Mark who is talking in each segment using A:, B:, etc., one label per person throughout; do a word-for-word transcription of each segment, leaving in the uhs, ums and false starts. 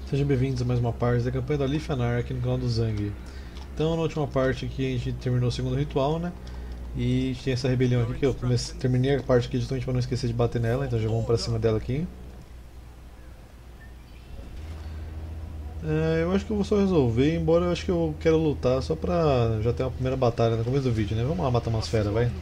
A: Sejam bem-vindos a mais uma parte da campanha da Lifeanar aqui no canal do Zang. Então, na última parte aqui a gente terminou o segundo ritual, né? E a gente tem essa rebelião aqui que eu comecei, terminei a parte aqui justamente para não esquecer de bater nela, então já vamos pra cima dela aqui. É, eu acho que eu vou só resolver, embora eu acho que eu quero lutar só pra já ter uma primeira batalha no começo do vídeo, né? Vamos lá matar umas feras, vai.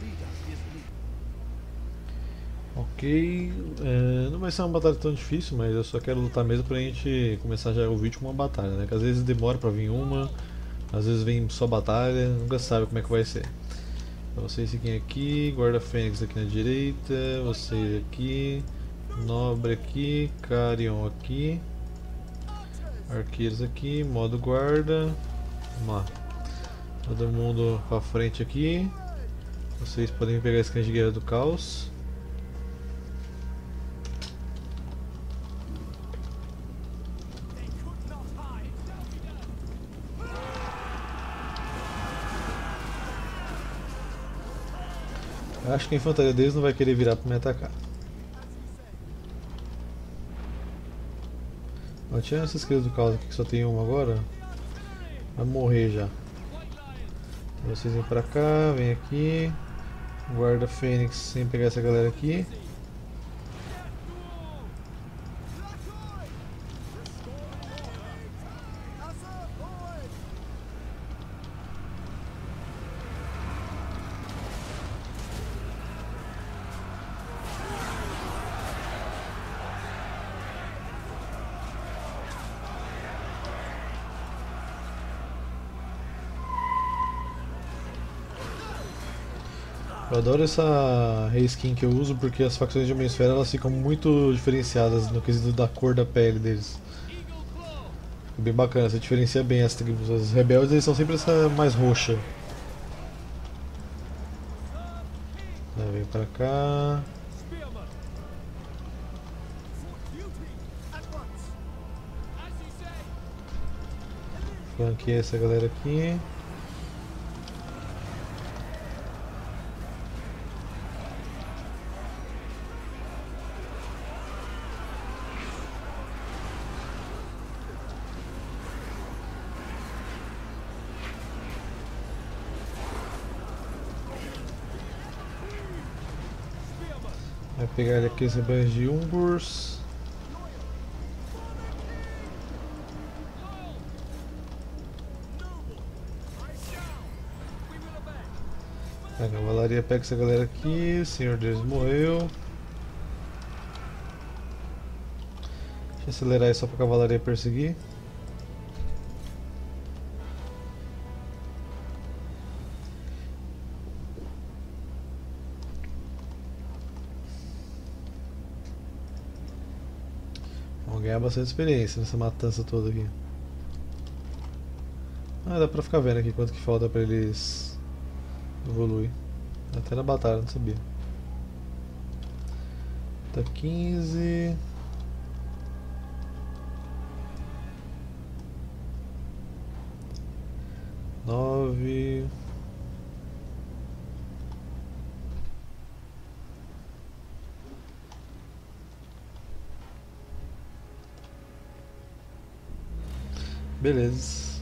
A: Ok, é, não vai ser uma batalha tão difícil, mas eu só quero lutar mesmo pra gente começar já o vídeo com uma batalha, né? Que às vezes demora pra vir uma, às vezes vem só batalha, nunca sabe como é que vai ser. Então vocês fiquem aqui, guarda fênix aqui na direita, vocês aqui, nobre aqui, Carion aqui, arqueiros aqui, modo guarda, vamos lá. Todo mundo pra frente aqui, vocês podem pegar esse cães de guerra do caos. Eu acho que a infantaria deles não vai querer virar para me atacar. Ó, tinha essas crias do caos aqui que só tem uma agora. Vai morrer já. Então vocês vêm pra cá, vem aqui. Guarda fênix sem pegar essa galera aqui. Eu adoro essa reskin que eu uso porque as facções de Homem-Esfera elas ficam muito diferenciadas no quesito da cor da pele deles. É bem bacana, você diferencia bem as tribos. Os rebeldes eles são sempre essa mais roxa. Aí, vem pra cá. Flanqueia essa galera aqui. Vai pegar ele aqui os rebeldes de Umburs. A cavalaria pega essa galera aqui, o senhor deles morreu. Deixa eu acelerar aí só pra cavalaria perseguir. Vamos ganhar bastante experiência nessa matança toda aqui. Ah, dá pra ficar vendo aqui quanto que falta pra eles evoluir. Até na batalha, não sabia. Tá quinze. nove. Beleza.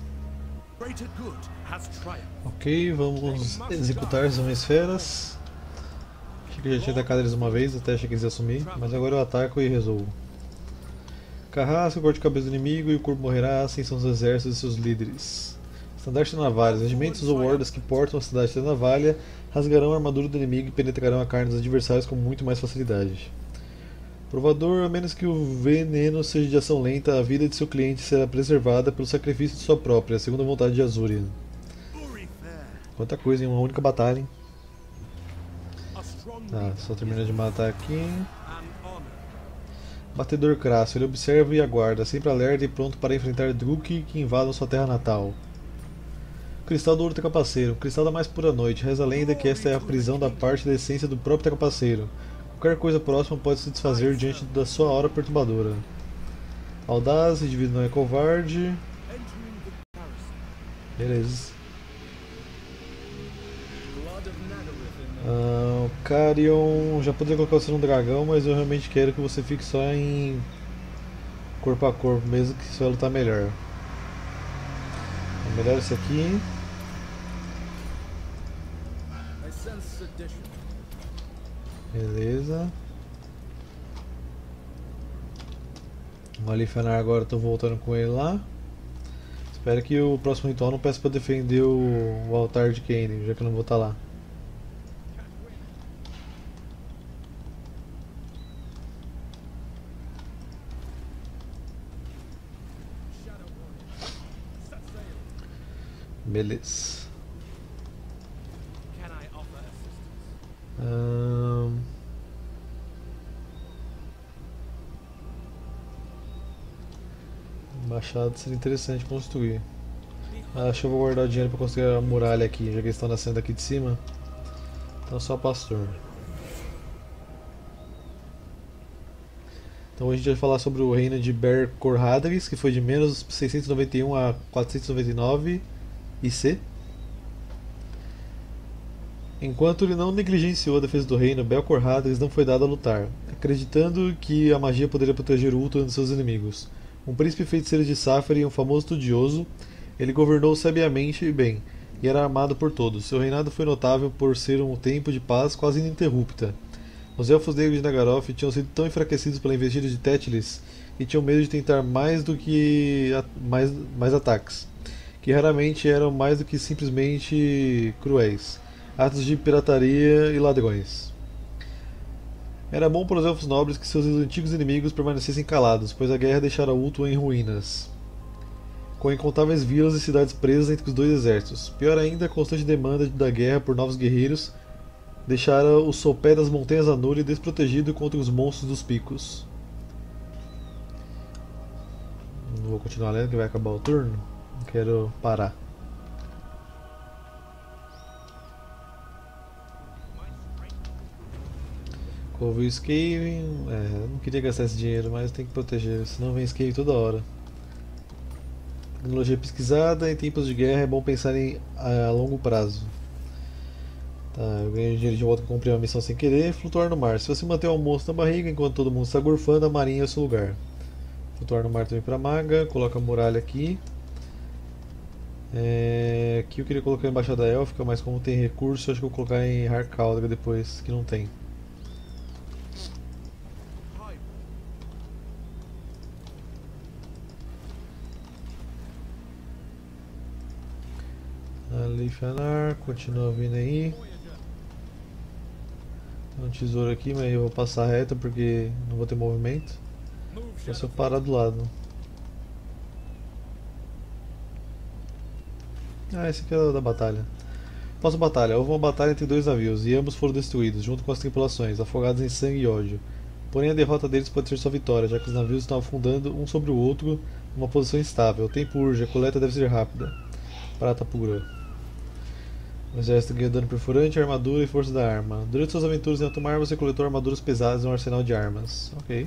A: Ok, vamos executar as Homem-Esferas. Achei que eu já tinha atacado eles uma vez, até achei que eles iam sumir, mas agora eu ataco e resolvo. Carrasco, corte a cabeça do inimigo e o corpo morrerá, assim são os exércitos e seus líderes. Estandarte da navalha. Os regimentos ou hordas que portam a cidade da navalha rasgarão a armadura do inimigo e penetrarão a carne dos adversários com muito mais facilidade. Provador, a menos que o veneno seja de ação lenta, a vida de seu cliente será preservada pelo sacrifício de sua própria, segundo a vontade de Azurian. Quanta coisa em uma única batalha, hein? Tá, só terminar de matar aqui. Batedor crasso, ele observa e aguarda, sempre alerta e pronto para enfrentar Druk que invadam sua terra natal. Cristal do ouro trapaceiro, cristal da mais pura noite, reza a lenda que esta é a prisão da parte da essência do próprio trapaceiro. Qualquer coisa próxima pode se desfazer diante da sua hora perturbadora. Audaz, indivíduo não é covarde. Beleza. Uh, Carion, já poderia colocar você num dragão, mas eu realmente quero que você fique só em corpo a corpo, mesmo que você vai lutar melhor. É melhor esse aqui. Beleza. O Malifenar agora, estou voltando com ele lá. Espero que o próximo ritual não peça para defender o, o altar de Kain, já que eu não vou estar lá. Beleza. Hum... Machado seria interessante construir. Ah, acho que eu vou guardar o dinheiro para construir a muralha aqui, já que eles estão nascendo aqui de cima. Então só pastor. Então hoje a gente vai falar sobre o reino de Ber Corhadris, que foi de menos seiscentos e noventa e um a quatrocentos e noventa e nove I C. Enquanto ele não negligenciou a defesa do reino, Belcor Hadris não foi dado a lutar, acreditando que a magia poderia proteger o Ulthuan de seus inimigos. Um príncipe feiticeiro de Safari e um famoso estudioso, ele governou sabiamente e bem, e era amado por todos. Seu reinado foi notável por ser um tempo de paz quase ininterrupta. Os elfos negros de Nagaroth tinham sido tão enfraquecidos pela investida de Tétilis e tinham medo de tentar mais do que mais, mais ataques, que raramente eram mais do que simplesmente cruéis, atos de pirataria e ladrões. Era bom para os elfos nobres que seus antigos inimigos permanecessem calados, pois a guerra deixara Ulthuan em ruínas, com incontáveis vilas e cidades presas entre os dois exércitos. Pior ainda, a constante demanda da guerra por novos guerreiros deixara o sopé das montanhas Anuri desprotegido contra os monstros dos picos. Não vou continuar lendo que vai acabar o turno. Quero parar. Houve o Skaven, é, não queria gastar esse dinheiro, mas tem que proteger, senão vem Skaven toda hora. Tecnologia pesquisada, em tempos de guerra é bom pensar em a, a longo prazo. Tá, eu ganhei dinheiro de volta que comprei uma missão sem querer. Flutuar no mar. Se você manter o almoço na barriga enquanto todo mundo está gorfando, a marinha é o seu lugar. Flutuar no mar também para maga, coloca a muralha aqui. É, aqui eu queria colocar a embaixada élfica, mas como tem recurso, eu acho que eu vou colocar em Harkaldra depois, que não tem. Malifenar, continua vindo aí. Tem um tesouro aqui, mas eu vou passar reto porque não vou ter movimento. É só parar do lado. Ah, esse aqui é o da batalha. Após a batalha, houve uma batalha entre dois navios e ambos foram destruídos, junto com as tripulações, afogados em sangue e ódio. Porém, a derrota deles pode ser sua vitória, já que os navios estão afundando um sobre o outro numa posição instável. O tempo urge, a coleta deve ser rápida. Prata pura. O exército ganha dano perfurante, armadura e força da arma. Durante suas aventuras em alto mar, você coletou armaduras pesadas e um arsenal de armas. Ok.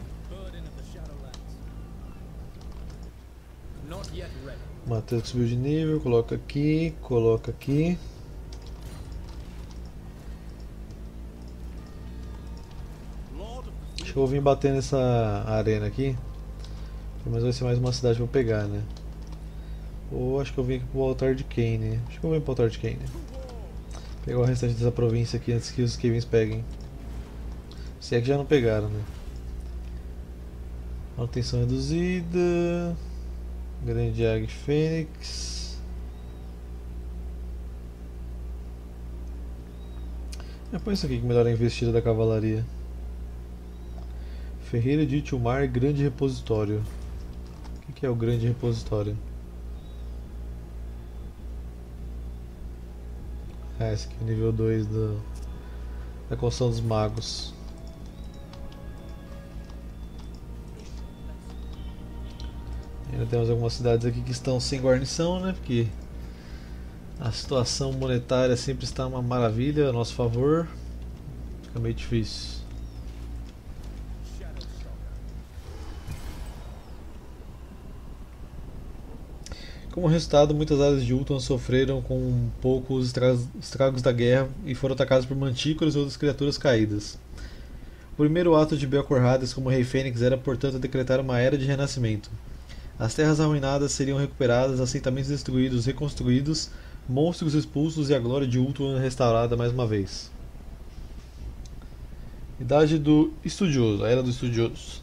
A: Matheus que subiu de nível, coloca aqui, coloca aqui. Acho que eu vou vir bater nessa arena aqui. Mas vai ser mais uma cidade pra eu pegar, né? Ou acho que eu vim aqui pro altar de Kain, né? Acho que eu vim pro altar de Kain, né? Pegar o restante dessa província aqui antes que os Skavens peguem. Se é que já não pegaram, né? Manutenção reduzida. Grande Águia Fênix. É por isso aqui que melhora a investida da cavalaria. Ferreira de Itumar, grande repositório. O que é o grande repositório? Ah, esse aqui é o nível dois do, da construção dos magos. Ainda temos algumas cidades aqui que estão sem guarnição, né? Porque a situação monetária sempre está uma maravilha a nosso favor. Fica meio difícil. Como resultado, muitas áreas de Ulthuan sofreram com um pouco os estragos da guerra e foram atacadas por mantícoras e outras criaturas caídas. O primeiro ato de Belcor Hades como Rei Fênix era, portanto, decretar uma era de renascimento. As terras arruinadas seriam recuperadas, assentamentos destruídos reconstruídos, monstros expulsos e a glória de Ulthuan restaurada mais uma vez. Idade do Estudioso, a Era do Estudioso.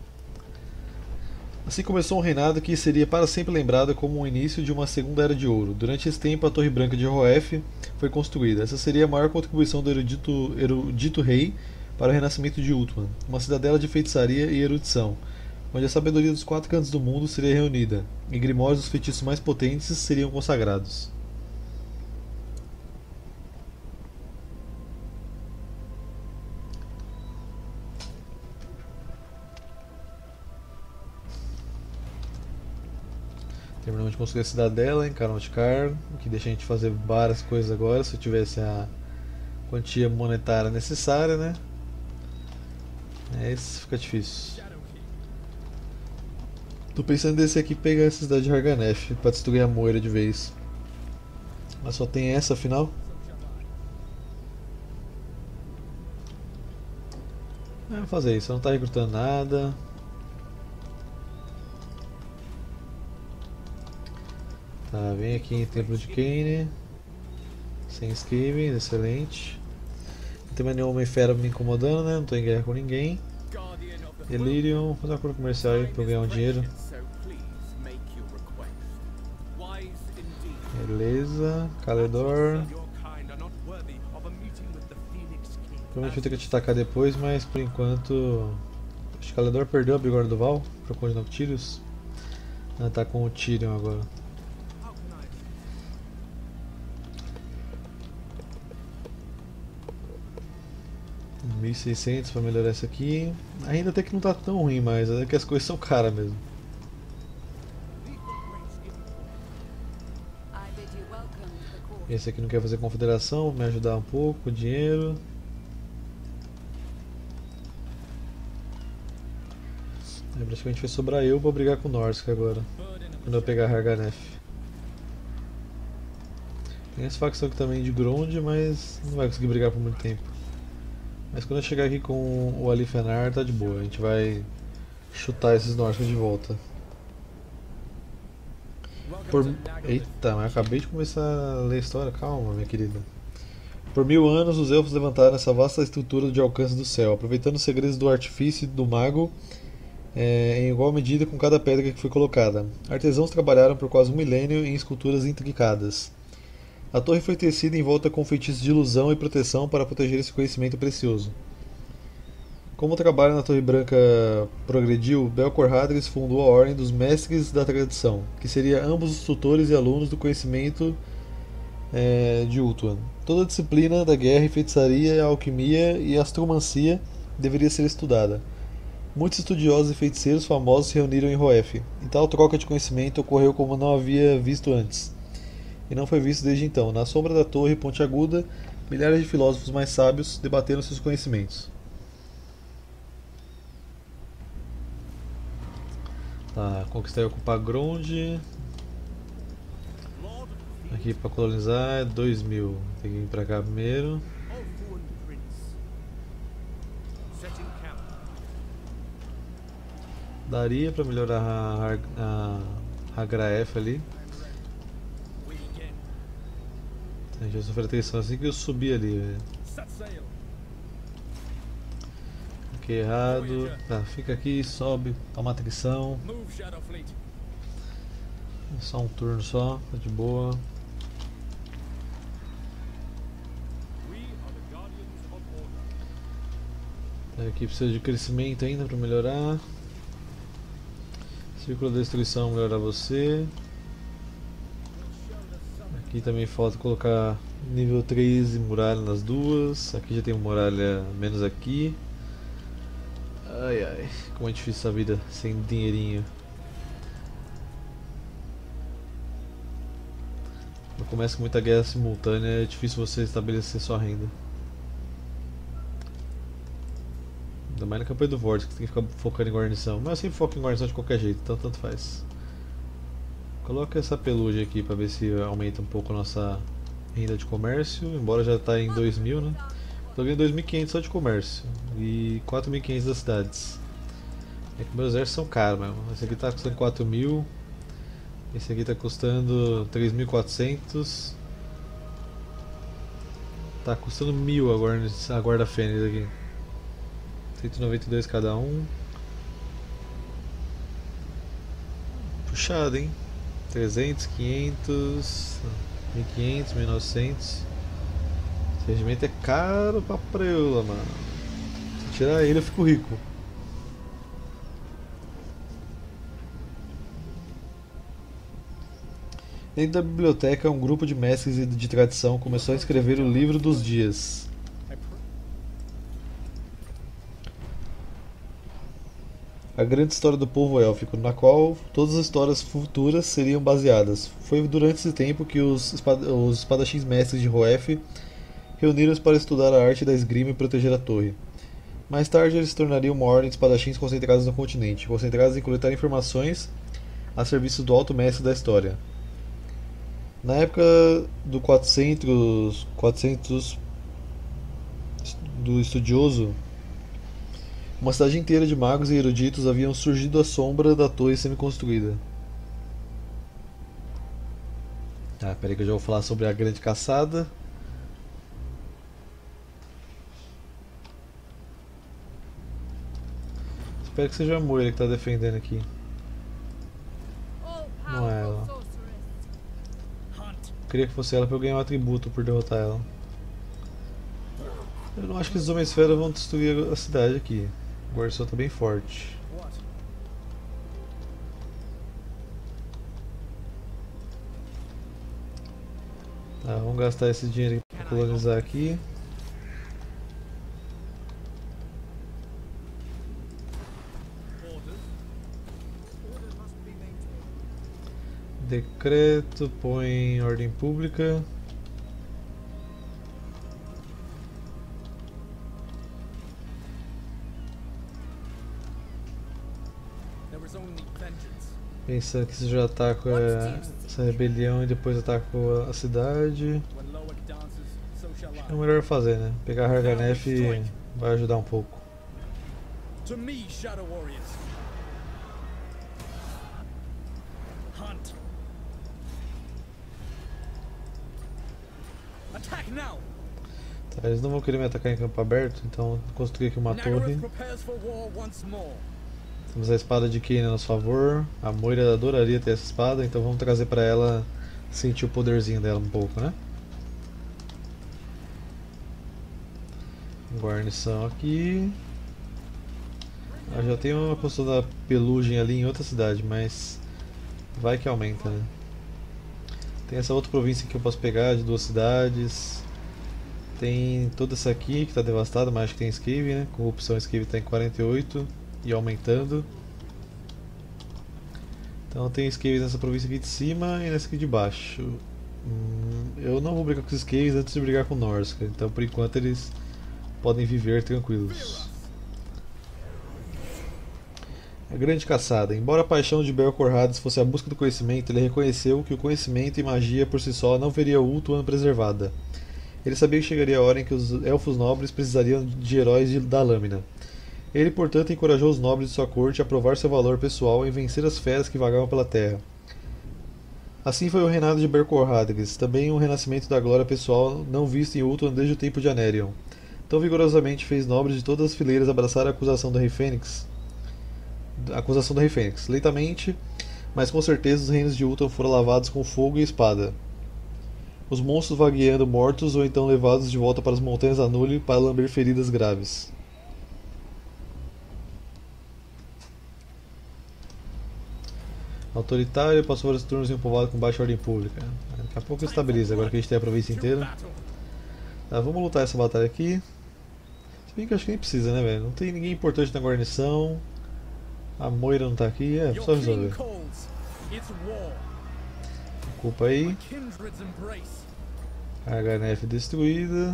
A: Assim começou um reinado que seria para sempre lembrado como o início de uma segunda Era de Ouro. Durante esse tempo, a Torre Branca de Roef foi construída. Essa seria a maior contribuição do erudito, erudito rei para o renascimento de Ulthuan, uma cidadela de feitiçaria e erudição, onde a sabedoria dos quatro cantos do mundo seria reunida, e grimórios dos feitiços mais potentes seriam consagrados. Terminamos de construir a cidadela em Carontkar, o que deixa a gente fazer várias coisas agora, se eu tivesse a quantia monetária necessária, né? É, isso fica difícil. Tô pensando em descer aqui e pegar a cidade de Harganeth pra destruir a Moira de vez. Mas só tem essa afinal? É, vou fazer isso, não tá recrutando nada. Tá, vem aqui em Templo de Kane. Sem Skaven, excelente. Não tem mais nenhuma Homem-Fera me incomodando, né? Não tô em guerra com ninguém. Delirium, fazer um acordo comercial aí pra eu ganhar um dinheiro. Beleza, Caledor. Provavelmente vou ter que te atacar depois, mas por enquanto. Acho que Caledor perdeu a Bigorna do Val pro Conde Noctilius. Ah, tá com o Tyrion agora. mil e seiscentos para melhorar isso aqui. Ainda até que não tá tão ruim, mas é que as coisas são caras mesmo. Esse aqui não quer fazer confederação, me ajudar um pouco com dinheiro. Aí praticamente vai sobrar eu pra brigar com o Norsca agora, quando eu pegar Harganeth. Tem essa facção aqui também de Grond, mas não vai conseguir brigar por muito tempo. Mas quando eu chegar aqui com o Alifenar tá de boa, a gente vai chutar esses nórdicos de volta. Por... Eita, mas eu acabei de começar a ler a história, calma minha querida. Por mil anos os elfos levantaram essa vasta estrutura de alcance do céu, aproveitando os segredos do artifício do mago é, em igual medida com cada pedra que foi colocada. Artesãos trabalharam por quase um milênio em esculturas intricadas. A torre foi tecida em volta com feitiços de ilusão e proteção para proteger esse conhecimento precioso. Como o trabalho na Torre Branca progrediu, Belcor Hades fundou a Ordem dos Mestres da Tradição, que seria ambos os tutores e alunos do conhecimento é, de Ulthuan. Toda a disciplina da guerra e feitiçaria, alquimia e astromancia deveria ser estudada. Muitos estudiosos e feiticeiros famosos se reuniram em Roef, e tal troca de conhecimento ocorreu como não havia visto antes. E não foi visto desde então. Na sombra da torre pontiaguda, milhares de filósofos mais sábios debateram seus conhecimentos. Tá, conquistar e ocupar Grond. Aqui para colonizar é dois mil. Tem que vir pra cá primeiro. Daria para melhorar a, a, a Hagraef ali. A gente vai sofrer atenção assim que eu subir ali, velho. Ok, errado. Tá, fica aqui, sobe, toma atrição. Só um turno só, tá de boa. Aqui precisa de crescimento ainda para melhorar. Círculo da destruição melhorar você. Aqui também falta colocar nível três e muralha nas duas. Aqui já tem muralha menos aqui. Ai ai, como é difícil essa vida sem dinheirinho. Quando começa com muita guerra simultânea é difícil você estabelecer sua renda. Ainda mais na campanha do Vortex, que tem que ficar focando em guarnição. Mas eu sempre foco em guarnição de qualquer jeito, então tanto faz. Coloca essa pelugem aqui para ver se aumenta um pouco a nossa renda de comércio, embora já está em dois mil, né? Tô ganhando dois mil e quinhentos só de comércio e quatro mil e quinhentos das cidades. É que meus exércitos são caros mesmo. Esse aqui tá custando quatro mil. Esse aqui tá custando três mil e quatrocentos. Tá custando mil agora a guarda fênix aqui. cento e noventa e dois cada um. Puxado, hein? trezentos, quinhentos, mil e quinhentos, mil e novecentos. Esse regimento é caro pra preula, mano. Se tirar ele eu fico rico. Dentro da biblioteca, um grupo de mestres de tradição começou a escrever o Livro dos Dias. A grande história do povo élfico, na qual todas as histórias futuras seriam baseadas. Foi durante esse tempo que os, espad os espadachins mestres de Roef reuniram-se para estudar a arte da esgrima e proteger a torre. Mais tarde, eles se tornariam uma ordem de espadachins concentrados no continente, concentrados em coletar informações a serviço do alto mestre da história. Na época do quatrocentos, quatrocentos do estudioso, uma cidade inteira de magos e eruditos haviam surgido à sombra da torre semi-construída. Ah, peraí que eu já vou falar sobre a grande caçada. Espero que seja a Moira que está defendendo aqui. Não é ela. Eu queria que fosse ela para eu ganhar um atributo por derrotar ela. Eu não acho que esses Homens-Fera vão destruir a cidade aqui. O guarda está bem forte. Tá, vamos gastar esse dinheiro para colonizar aqui. Decreto, põe em ordem pública. Pensando que se já ataca essa rebelião e depois ataca a cidade. Acho que é o melhor fazer, né? Pegar a Harganef vai ajudar um pouco. Tá, eles não vão querer me atacar em campo aberto, então construir aqui uma torre. Temos a espada de Kain a nosso favor. A Moira adoraria ter essa espada, então vamos trazer pra ela sentir o poderzinho dela um pouco, né? Guarnição aqui. Ah, já tem uma construção da pelugem ali em outra cidade, mas vai que aumenta, né? Tem essa outra província que eu posso pegar de duas cidades. Tem toda essa aqui que está devastada, mas acho que tem esquive, né? Corrupção esquive está em quarenta e oito e aumentando. Então tem esquives nessa província aqui de cima e nessa aqui de baixo. Hum, eu não vou brigar com os esquives antes de brigar com o Norsca, então por enquanto eles podem viver tranquilos. A grande caçada. Embora a paixão de Belcor Hades fosse a busca do conhecimento, ele reconheceu que o conhecimento e magia por si só não veria Ultuan preservada. Ele sabia que chegaria a hora em que os elfos nobres precisariam de heróis de, da lâmina. Ele, portanto, encorajou os nobres de sua corte a provar seu valor pessoal em vencer as feras que vagavam pela terra. Assim foi o reinado de Belcor Hades, também um renascimento da glória pessoal não visto em Ultuan desde o tempo de Anarion. Tão vigorosamente fez nobres de todas as fileiras abraçar a acusação do Rei Fênix. A acusação do Rei Fênix. Lentamente, mas com certeza os reinos de Ultuan foram lavados com fogo e espada. Os monstros vagueando mortos ou então levados de volta para as montanhas Anuli para lamber feridas graves. Autoritário, passou vários turnos em um povoado com baixa ordem pública. Daqui a pouco estabiliza, agora que a gente tem a província inteira. Tá, vamos lutar essa batalha aqui. Se bem que eu acho que nem precisa, né, velho? Não tem ninguém importante na guarnição. A Moira não tá aqui, é só resolver. Ocupa aí. H N F destruída.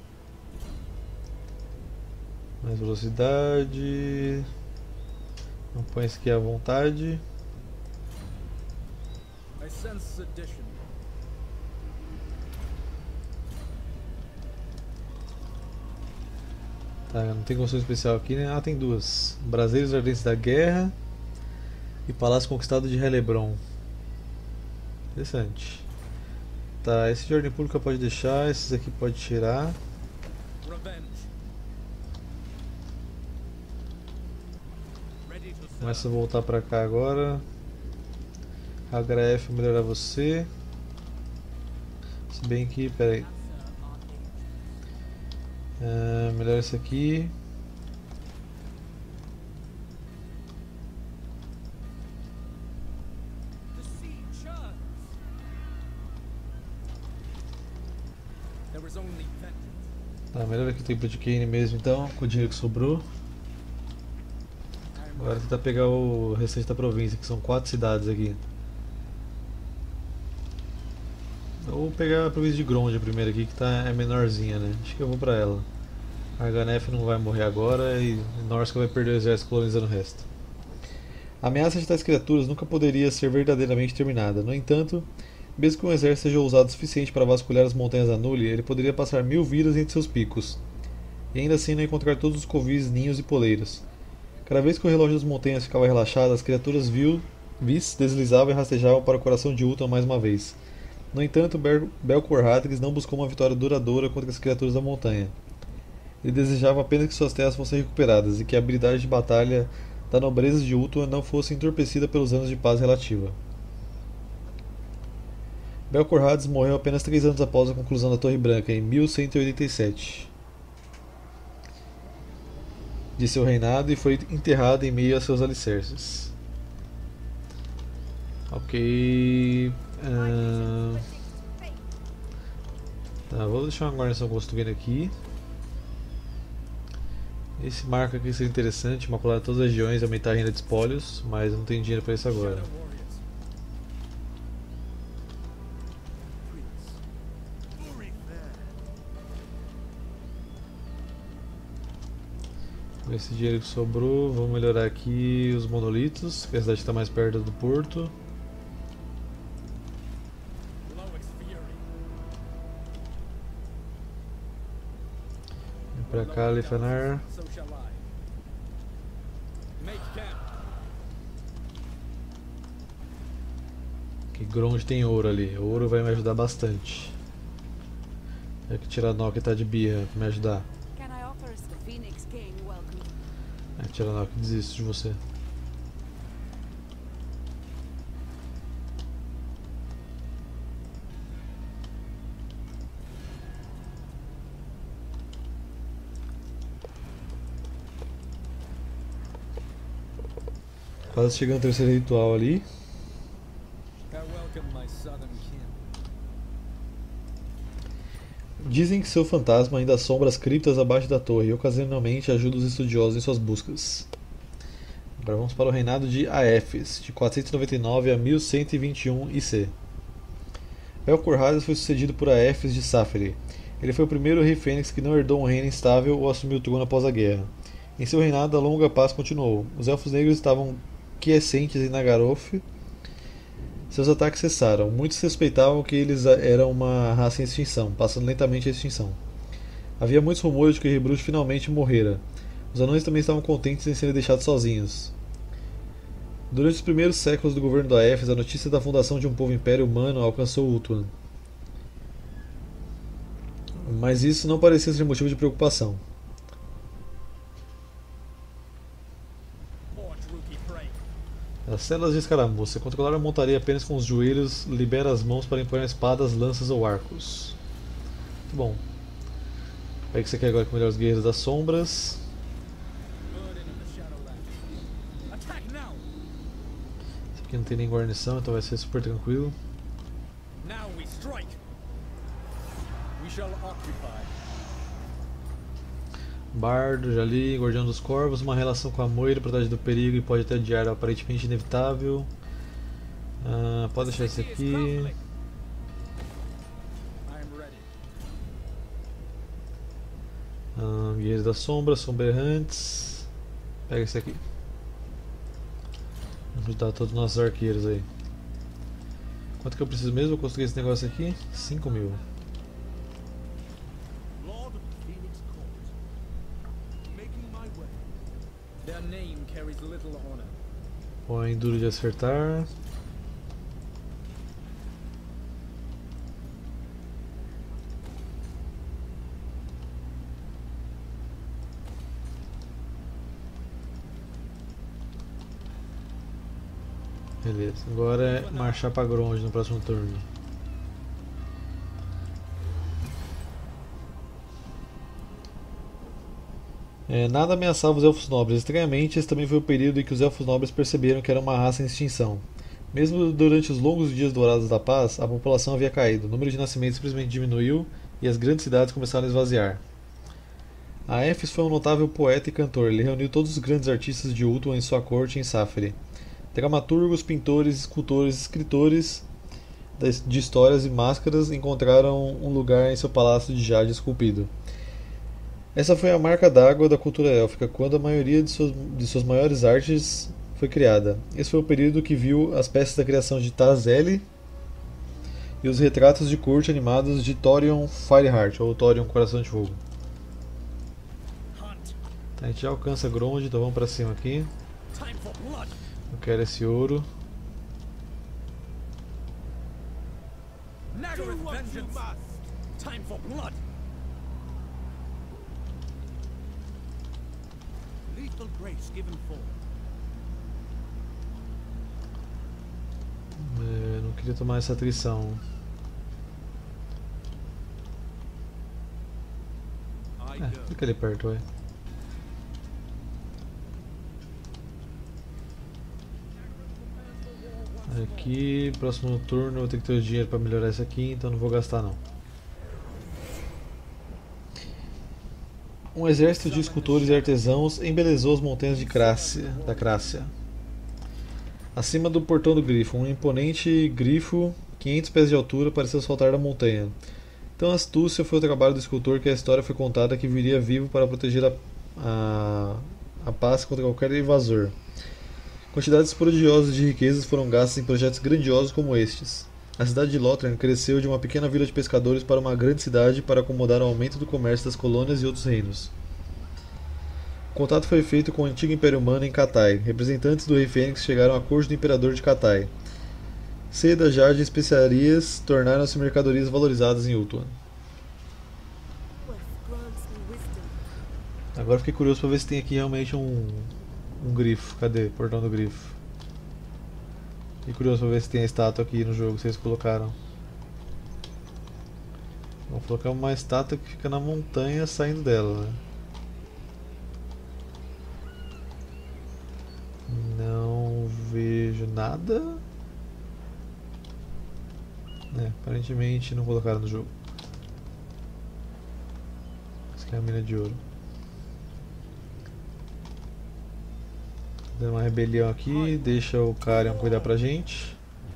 A: Mais velocidade. Não põe isso aqui à vontade. Tá, não tem construção especial aqui, né? Ah, tem duas. Braseiros Ardentes da Guerra e Palácio Conquistado de Helebron. Interessante. Tá, esse de ordem pública pode deixar, esses aqui pode tirar. Começa a voltar pra cá agora. H F melhorar você. Se bem que, pera aí. Uh, melhora esse aqui. Tá, melhora aqui o tempo de Kane mesmo então, com o dinheiro que sobrou. Agora tentar pegar o restante da província, que são quatro cidades aqui. Ou pegar a província de Grondia primeiro aqui, que tá, é menorzinha, né? Acho que eu vou pra ela. Arganef não vai morrer agora e Norsca vai perder o exército colonizando o resto. A ameaça de tais criaturas nunca poderia ser verdadeiramente terminada. No entanto, mesmo que um exército seja ousado o suficiente para vasculhar as montanhas Anuli, ele poderia passar mil vidas entre seus picos, e ainda assim não encontrar todos os covis, ninhos e poleiros. Cada vez que o relógio das montanhas ficava relaxado, as criaturas vil, vis deslizavam e rastejavam para o coração de Ultron mais uma vez. No entanto, Bel Belcor Hadrix não buscou uma vitória duradoura contra as criaturas da montanha. Ele desejava apenas que suas terras fossem recuperadas e que a habilidade de batalha da nobreza de Ultron não fosse entorpecida pelos anos de paz relativa. Belcor Hadrix morreu apenas três anos após a conclusão da Torre Branca, em mil cento e oitenta e sete, de seu reinado, e foi enterrado em meio a seus alicerces. Ok. Uh... Tá, vou deixar uma guarnição construindo aqui. Esse marco aqui seria interessante, macular todas as regiões e aumentar a renda de espólios, mas não tem dinheiro para isso agora. Com esse dinheiro que sobrou, vamos melhorar aqui os monolitos, que a cidade está mais perto do porto. Vem pra cá, Lifanar. Que Grond tem ouro ali, o ouro vai me ajudar bastante. É que Tiranoc tá de birra pra me ajudar. É, Tiranoc, desisto de você. Quase chegando ao terceiro ritual ali. Dizem que seu fantasma ainda assombra as criptas abaixo da torre e ocasionalmente ajuda os estudiosos em suas buscas. Agora vamos para o reinado de Aefes, de quatrocentos e noventa e nove a mil cento e vinte e um I C. Belcor Hadrix foi sucedido por Aefes de Safere. Ele foi o primeiro rei fênix que não herdou um reino instável ou assumiu o trono após a guerra. Em seu reinado, a longa paz continuou. Os elfos negros estavam quiescentes em Nagaroth. Seus ataques cessaram. Muitos suspeitavam que eles eram uma raça em extinção, passando lentamente a extinção. Havia muitos rumores de que Rebrush finalmente morrera. Os anões também estavam contentes em serem deixados sozinhos. Durante os primeiros séculos do governo do Aefes, a notícia da fundação de um povo império humano alcançou Ulthuan. Mas isso não parecia ser motivo de preocupação. As células de escaramuça. Se controlar a montaria apenas com os joelhos, libera as mãos para empunhar espadas, lanças ou arcos. Muito bom. Pega isso aqui agora com melhores guerreiros das sombras. Esse aqui não tem nem guarnição, então vai ser super tranquilo. Bardo, já li, Guardião dos Corvos, uma relação com a Moira, protege do perigo e pode até adiar o aparentemente inevitável. Ah, pode deixar esse aqui. Ah, Guerreiros da Sombra, Sombra-Errantes. Pega esse aqui. Vamos ajudar todos os nossos arqueiros aí. Quanto que eu preciso mesmo para construir esse negócio aqui? cinco mil. Põe duro de acertar. Beleza, agora é marchar para Grond no próximo turno. É, nada ameaçava os Elfos Nobres. Estranhamente, esse também foi o período em que os Elfos Nobres perceberam que era uma raça em extinção. Mesmo durante os longos dias dourados da paz, a população havia caído, o número de nascimentos simplesmente diminuiu e as grandes cidades começaram a esvaziar. Aefes foi um notável poeta e cantor. Ele reuniu todos os grandes artistas de Ulthuan em sua corte em Safere. Dramaturgos, pintores, escultores, escritores de histórias e máscaras encontraram um lugar em seu palácio de jade esculpido. Essa foi a marca d'água da cultura élfica, quando a maioria de suas, de suas maiores artes foi criada. Esse foi o período que viu as peças da criação de Tazeli e os retratos de corte animados de Thorion Fireheart, ou Thorion Coração de Fogo. Tá, a gente já alcança Grond, então vamos pra cima aqui. Eu quero esse ouro. É, não queria tomar essa atrição. É, fica ali perto, vai. Aqui, próximo turno eu vou ter que ter o dinheiro para melhorar isso aqui, então não vou gastar não. Um exército de escultores e artesãos embelezou as montanhas de Crácia, da Crácia. Acima do portão do grifo, um imponente grifo, quinhentos pés de altura, pareceu saltar da montanha. Tão astúcia foi o trabalho do escultor que a história foi contada que viria vivo para proteger a, a, a paz contra qualquer invasor. Quantidades prodigiosas de riquezas foram gastas em projetos grandiosos como estes. A cidade de Lothran cresceu de uma pequena vila de pescadores para uma grande cidade para acomodar o aumento do comércio das colônias e outros reinos. O contato foi feito com o antigo Império Humano em Katai. Representantes do Rei Fênix chegaram à corte do Imperador de Katai. Seda, jade e especiarias tornaram-se mercadorias valorizadas em Ulthuan. Agora fiquei curioso para ver se tem aqui realmente um, um grifo. Cadê? Portão do grifo. Fiquei curioso para ver se tem a estátua aqui no jogo, vocês colocaram. Vamos colocar uma estátua que fica na montanha saindo dela, né? Não vejo nada. É, aparentemente não colocaram no jogo. Essa aqui é a mina de ouro. Dando uma rebelião aqui, deixa o Carion cuidar pra gente.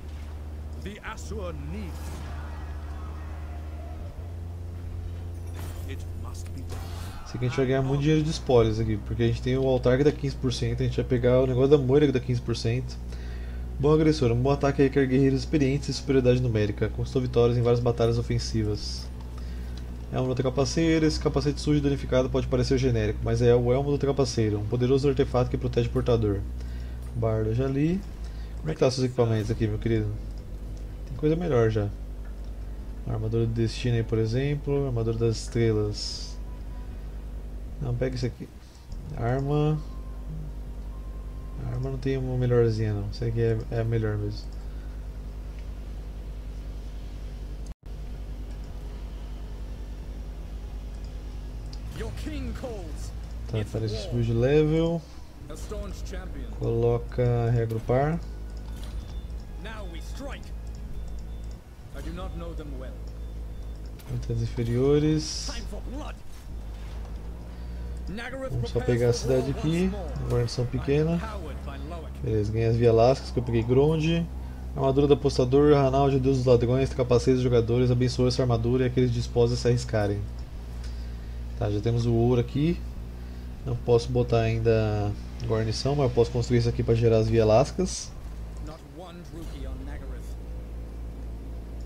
A: Esse aqui a gente vai ganhar muito dinheiro de spoilers aqui, porque a gente tem o altar que dá quinze por cento, a gente vai pegar o negócio da moira que dá quinze por cento. Bom agressor, um bom ataque requer guerreiros experientes e superioridade numérica. Conquistou vitórias em várias batalhas ofensivas. Elmo do Trapaceiro. Esse capacete sujo e danificado pode parecer genérico, mas é o Elmo do Trapaceiro, um poderoso artefato que protege o portador. Bardo, já li. Como é que tá seus equipamentos aqui, meu querido? Tem coisa melhor já. Armadura do Destino aí, por exemplo. Armadura das Estrelas. Não, pega isso aqui. Arma... A arma não tem uma melhorzinha não, isso aqui é, é a melhor mesmo. Tá, parece que subiu de level. Coloca reagrupar. Quantas inferiores. Vamos só pegar a cidade aqui, guarnição pequena. Beleza, ganhei as Vielascas que eu peguei Grond. Armadura do apostador, Ranaldi, Deus dos ladrões, capacete dos jogadores, abençoa essa armadura e aqueles dispostos a se arriscarem. Tá, já temos o ouro aqui. Não posso botar ainda guarnição, mas eu posso construir isso aqui para gerar as Vielascas.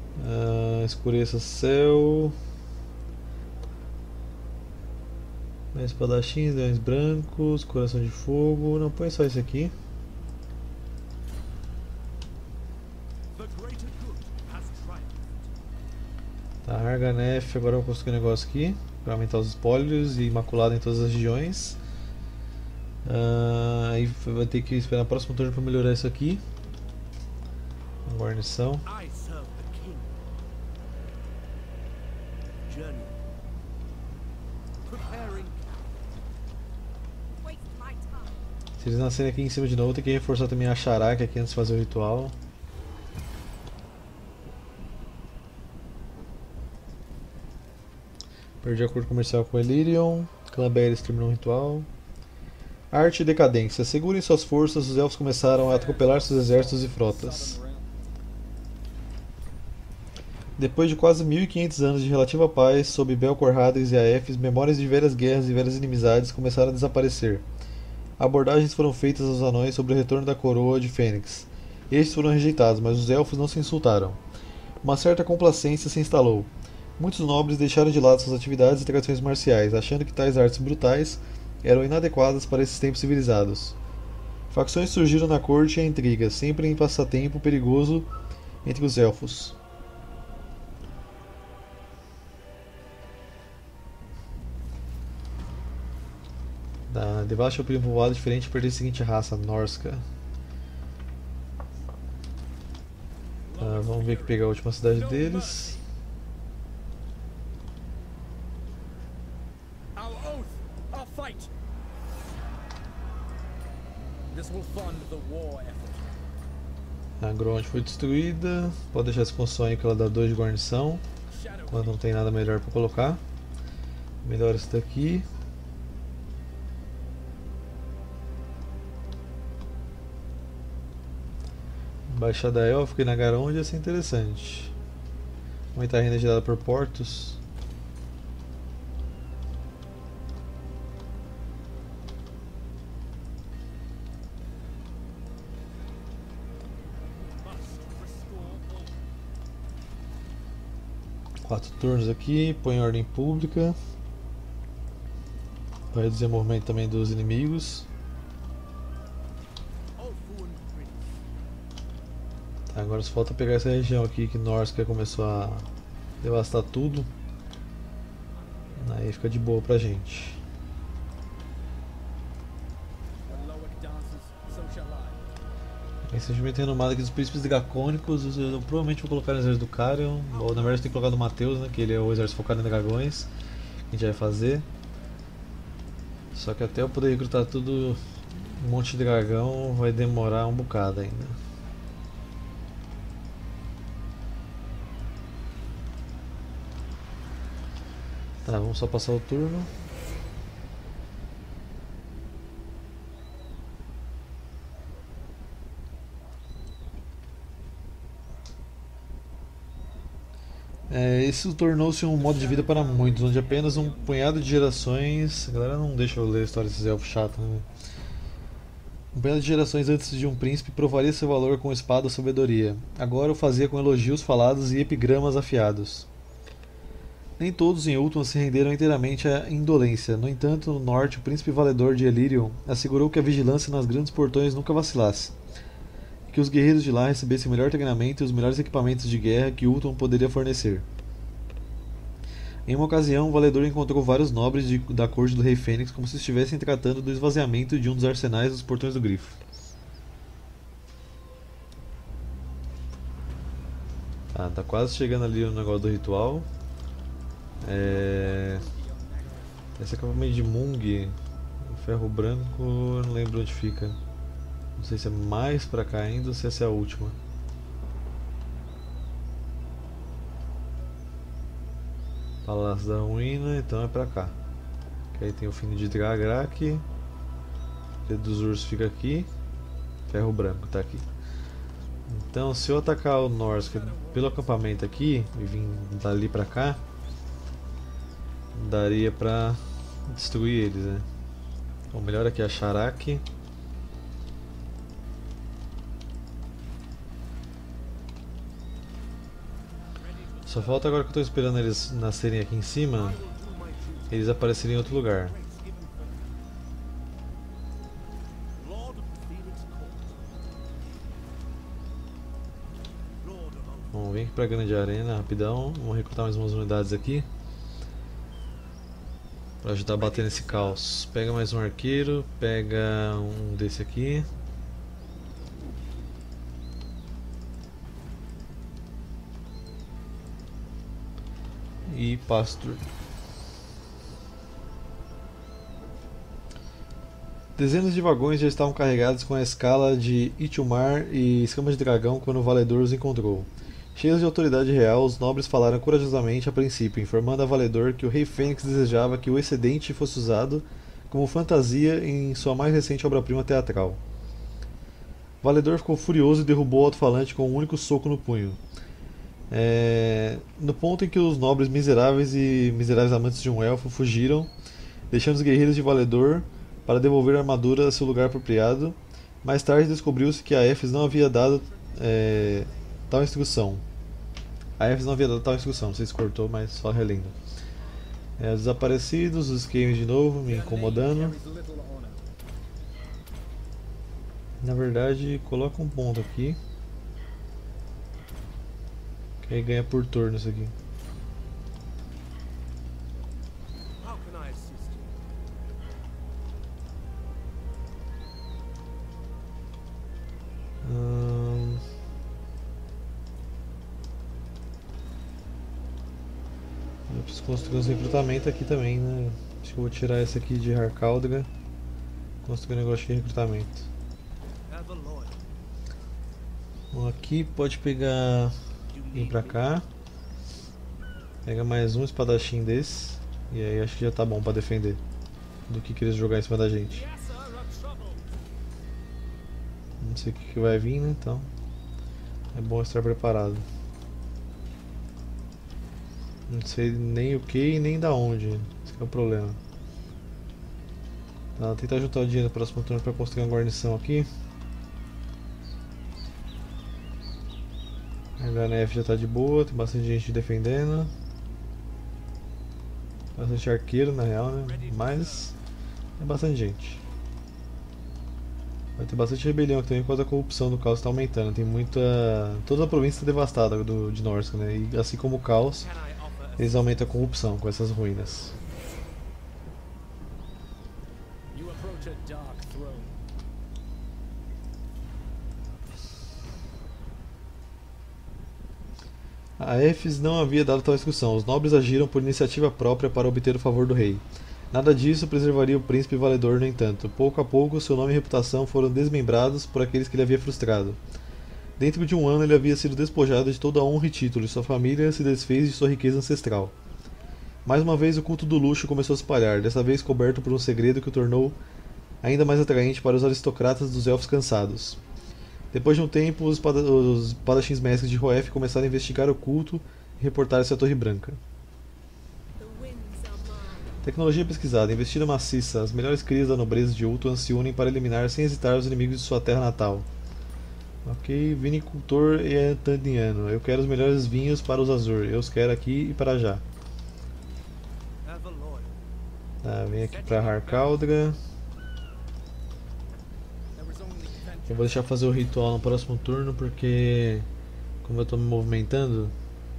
A: Uh, escureça céu. Espadachins, leões brancos, coração de fogo. Não, põe só esse aqui. Tá, Arganef, agora eu vou construir um negócio aqui para aumentar os espólios e imaculado em todas as regiões. Ah, aí vai ter que esperar o próximo turno para melhorar isso aqui. Uma guarnição. Se eles nascerem aqui em cima de novo, tem que reforçar também a Sharak aqui antes de fazer o ritual. Perdi acordo comercial com Elirion. Clã Beres terminou o ritual. Arte e decadência. Segurem suas forças, os elfos começaram a atropelar seus exércitos e frotas. Depois de quase mil e quinhentos anos de relativa paz, sob Belcor Hades e Aefes, memórias de velhas guerras e velhas inimizades começaram a desaparecer. Abordagens foram feitas aos anões sobre o retorno da coroa de Fênix. Estes foram rejeitados, mas os elfos não se insultaram. Uma certa complacência se instalou. Muitos nobres deixaram de lado suas atividades e tradições marciais, achando que tais artes brutais eram inadequadas para esses tempos civilizados. Facções surgiram na corte e a intriga, sempre em passatempo perigoso entre os elfos. Da Debaixo é o primo povoado diferente pertence à seguinte raça, Norska. Tá, vamos ver aqui pegar a última cidade deles. A Grond foi destruída. Pode deixar essa construção aí que ela dá dois de guarnição. Quando não tem nada melhor para colocar. Melhora isso daqui. Baixada Élfica e na Garond ia ser interessante. Aumentar a renda gerada por portos. Quatro turnos aqui, põe ordem pública. Vai reduzir o movimento também dos inimigos. Tá, agora só falta pegar essa região aqui que Norska começou a devastar tudo. Aí fica de boa pra gente. Recentemente renomado aqui dos príncipes dracônicos, eu provavelmente vou colocar no exército do Carrion, ou na verdade tem que colocar do Matheus, né, que ele é o exército focado em dragões, que a gente vai fazer. Só que até eu poder recrutar tudo, um monte de dragão, vai demorar um bocado ainda. Tá, vamos só passar o turno. É, isso tornou-se um modo de vida para muitos, onde apenas um punhado de gerações... A galera não deixa eu ler a história desses elfos chatos, né? Um punhado de gerações antes de um príncipe provaria seu valor com espada ou sabedoria. Agora o fazia com elogios falados e epigramas afiados. Nem todos em Ultron se renderam inteiramente à indolência. No entanto, no norte, o príncipe valedor de Elirion assegurou que a vigilância nas grandes portões nunca vacilasse. Que os guerreiros de lá recebessem o melhor treinamento e os melhores equipamentos de guerra que Ultron poderia fornecer. Em uma ocasião, o valedor encontrou vários nobres de, da corte do Rei Fênix como se estivessem tratando do esvaziamento de um dos arsenais dos Portões do Grifo. Ah, tá quase chegando ali o negócio do ritual. É... Esse acampamento de Mung, ferro branco, eu não lembro onde fica. Não sei se é mais pra cá ainda ou se essa é a última. Palácio da Ruína, então é pra cá. Que aí tem o fino de Dragrak. Dedo dos Ursos fica aqui. Ferro branco tá aqui. Então se eu atacar o Norsk pelo acampamento aqui e vir dali pra cá, daria pra destruir eles, né? Então melhor aqui a Sharak. Só falta agora que eu estou esperando eles nascerem aqui em cima, eles aparecerem em outro lugar. Vamos vir aqui pra grande arena rapidão. Vamos recrutar mais umas unidades aqui pra ajudar a bater nesse caos. Pega mais um arqueiro, pega um desse aqui. E Pastor. Dezenas de vagões já estavam carregados com a escala de Itumar e escamas de dragão quando o Valedor os encontrou. Cheios de autoridade real, os nobres falaram corajosamente a princípio, informando a Valedor que o Rei Fênix desejava que o excedente fosse usado como fantasia em sua mais recente obra-prima teatral. Valedor ficou furioso e derrubou o alto-falante com um único soco no punho. É... No ponto em que os nobres miseráveis e miseráveis amantes de um elfo fugiram, deixando os guerreiros de Valedor para devolver a armadura a seu lugar apropriado, mais tarde descobriu-se que a Efes não havia dado é, tal instrução. A Efes não havia dado tal instrução, não sei se cortou, mas só relendo. É, os desaparecidos, os games de novo, me incomodando. Na verdade, coloca um ponto aqui. Que aí ganha por turno isso aqui. Hum... Eu preciso construir uns recrutamentos aqui também, né? Acho que eu vou tirar esse aqui de Harkaldra. Construir um negócio de recrutamento. Bom, aqui pode pegar... vir pra cá. Pega mais um espadachim desse. E aí acho que já tá bom pra defender. Do que querer jogar em cima da gente. Não sei o que, que vai vir, né? Então é bom estar preparado. Não sei nem o que e nem da onde. Esse que é o problema. Tá, vou tentar juntar o dinheiro no próximo turno para construir uma guarnição aqui. A neve já tá de boa, tem bastante gente defendendo. Bastante arqueiro na real, né? Mas é bastante gente. Vai ter bastante rebelião aqui também por causa da corrupção do caos está aumentando. Tem muita. Toda a província está devastada do, de Norsca, né? E assim como o caos, eles aumentam a corrupção com essas ruínas. A Efes não havia dado tal instrução. Os nobres agiram por iniciativa própria para obter o favor do rei. Nada disso preservaria o príncipe valedor, no entanto. Pouco a pouco, seu nome e reputação foram desmembrados por aqueles que ele havia frustrado. Dentro de um ano, ele havia sido despojado de toda a honra e título, e sua família se desfez de sua riqueza ancestral. Mais uma vez, o culto do luxo começou a se espalhar, dessa vez coberto por um segredo que o tornou ainda mais atraente para os aristocratas dos elfos cansados. Depois de um tempo, os, espada os espadachins mestres de Roef começaram a investigar o culto e reportar-se à Torre Branca. Tecnologia pesquisada, investida maciça, as melhores crias da nobreza de Ultuan se unem para eliminar sem hesitar os inimigos de sua terra natal. Ok, vinicultor e antaniano, eu quero os melhores vinhos para os Azur, eu os quero aqui e para já. Tá, vem aqui para Harkaldra. Eu vou deixar fazer o ritual no próximo turno porque, como eu estou me movimentando,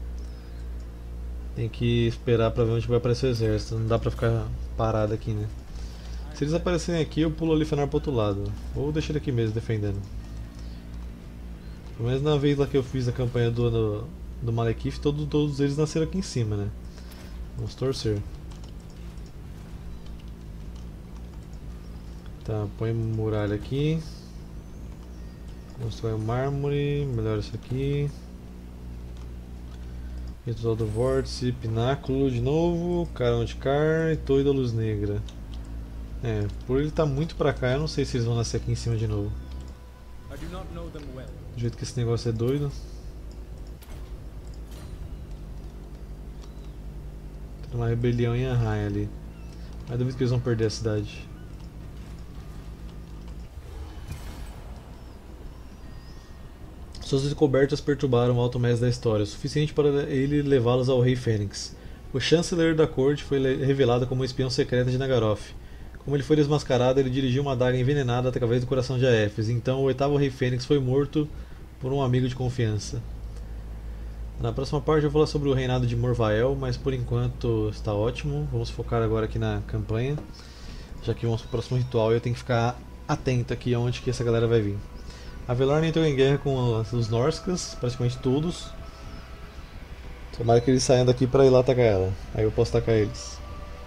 A: tem que esperar para ver onde vai aparecer o exército, não dá pra ficar parado aqui, né? Se eles aparecerem aqui, eu pulo ali Fenar pro outro lado, ou deixo ele aqui mesmo defendendo. Pelo menos na vez lá que eu fiz a campanha do, do, do Malekith, todos, todos eles nasceram aqui em cima, né? Vamos torcer. Tá, põe muralha aqui. Constrói o mármore, melhora isso aqui. Ritual do Vórtice, Pináculo de novo, Carão de Car e Torre da Luz Negra. É, por ele estar tá muito pra cá, eu não sei se eles vão nascer aqui em cima de novo. Do jeito que esse negócio é doido. Tem uma rebelião em Arraia ali. Mas duvido que eles vão perder a cidade. Suas descobertas perturbaram o alto mestre da história, o suficiente para ele levá-los ao Rei Fênix. O chanceler da corte foi revelado como um espião secreto de Nagaroth. Como ele foi desmascarado, ele dirigiu uma adaga envenenada através do coração de Aéfes. Então o oitavo Rei Fênix foi morto por um amigo de confiança. Na próxima parte eu vou falar sobre o reinado de Morvael, mas por enquanto está ótimo. Vamos focar agora aqui na campanha, já que vamos para o próximo ritual e eu tenho que ficar atento aqui aonde que essa galera vai vir. A Velorn entrou em guerra com os Norscas, praticamente todos. Tomara que eles saiam daqui para ir lá atacar ela, aí eu posso atacar eles.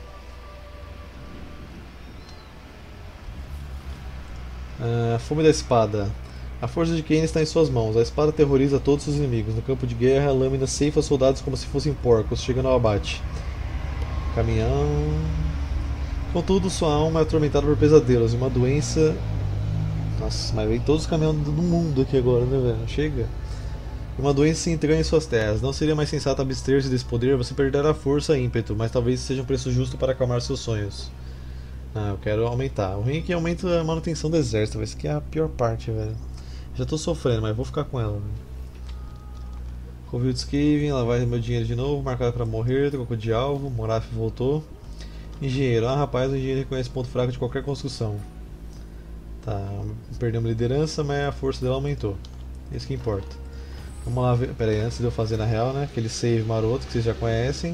A: A fome da espada. A força de Kain está em suas mãos. A espada terroriza todos os inimigos. No campo de guerra, a lâmina ceifa soldados como se fossem porcos, chegando ao abate. Caminhão. Contudo, sua alma é atormentada por pesadelos e uma doença. Nossa, mas vem todos os caminhões do mundo aqui agora, né, velho? Chega. Uma doença se entranha em suas terras. Não seria mais sensato abster-se desse poder? Você perderá força e ímpeto, mas talvez seja um preço justo para acalmar seus sonhos. Ah, eu quero aumentar. O ruim é que aumenta a manutenção do exército. Isso aqui é a pior parte, velho. Já tô sofrendo, mas vou ficar com ela. Covil de Skaven, lá vai meu dinheiro de novo. Marcado para morrer, trocou de alvo. Moraf voltou. Engenheiro, ah rapaz, o engenheiro reconhece ponto fraco de qualquer construção. Tá, perdemos liderança, mas a força dela aumentou. Isso que importa. Vamos lá ver. Pera aí, antes de eu fazer na real, né? Aquele save maroto que vocês já conhecem.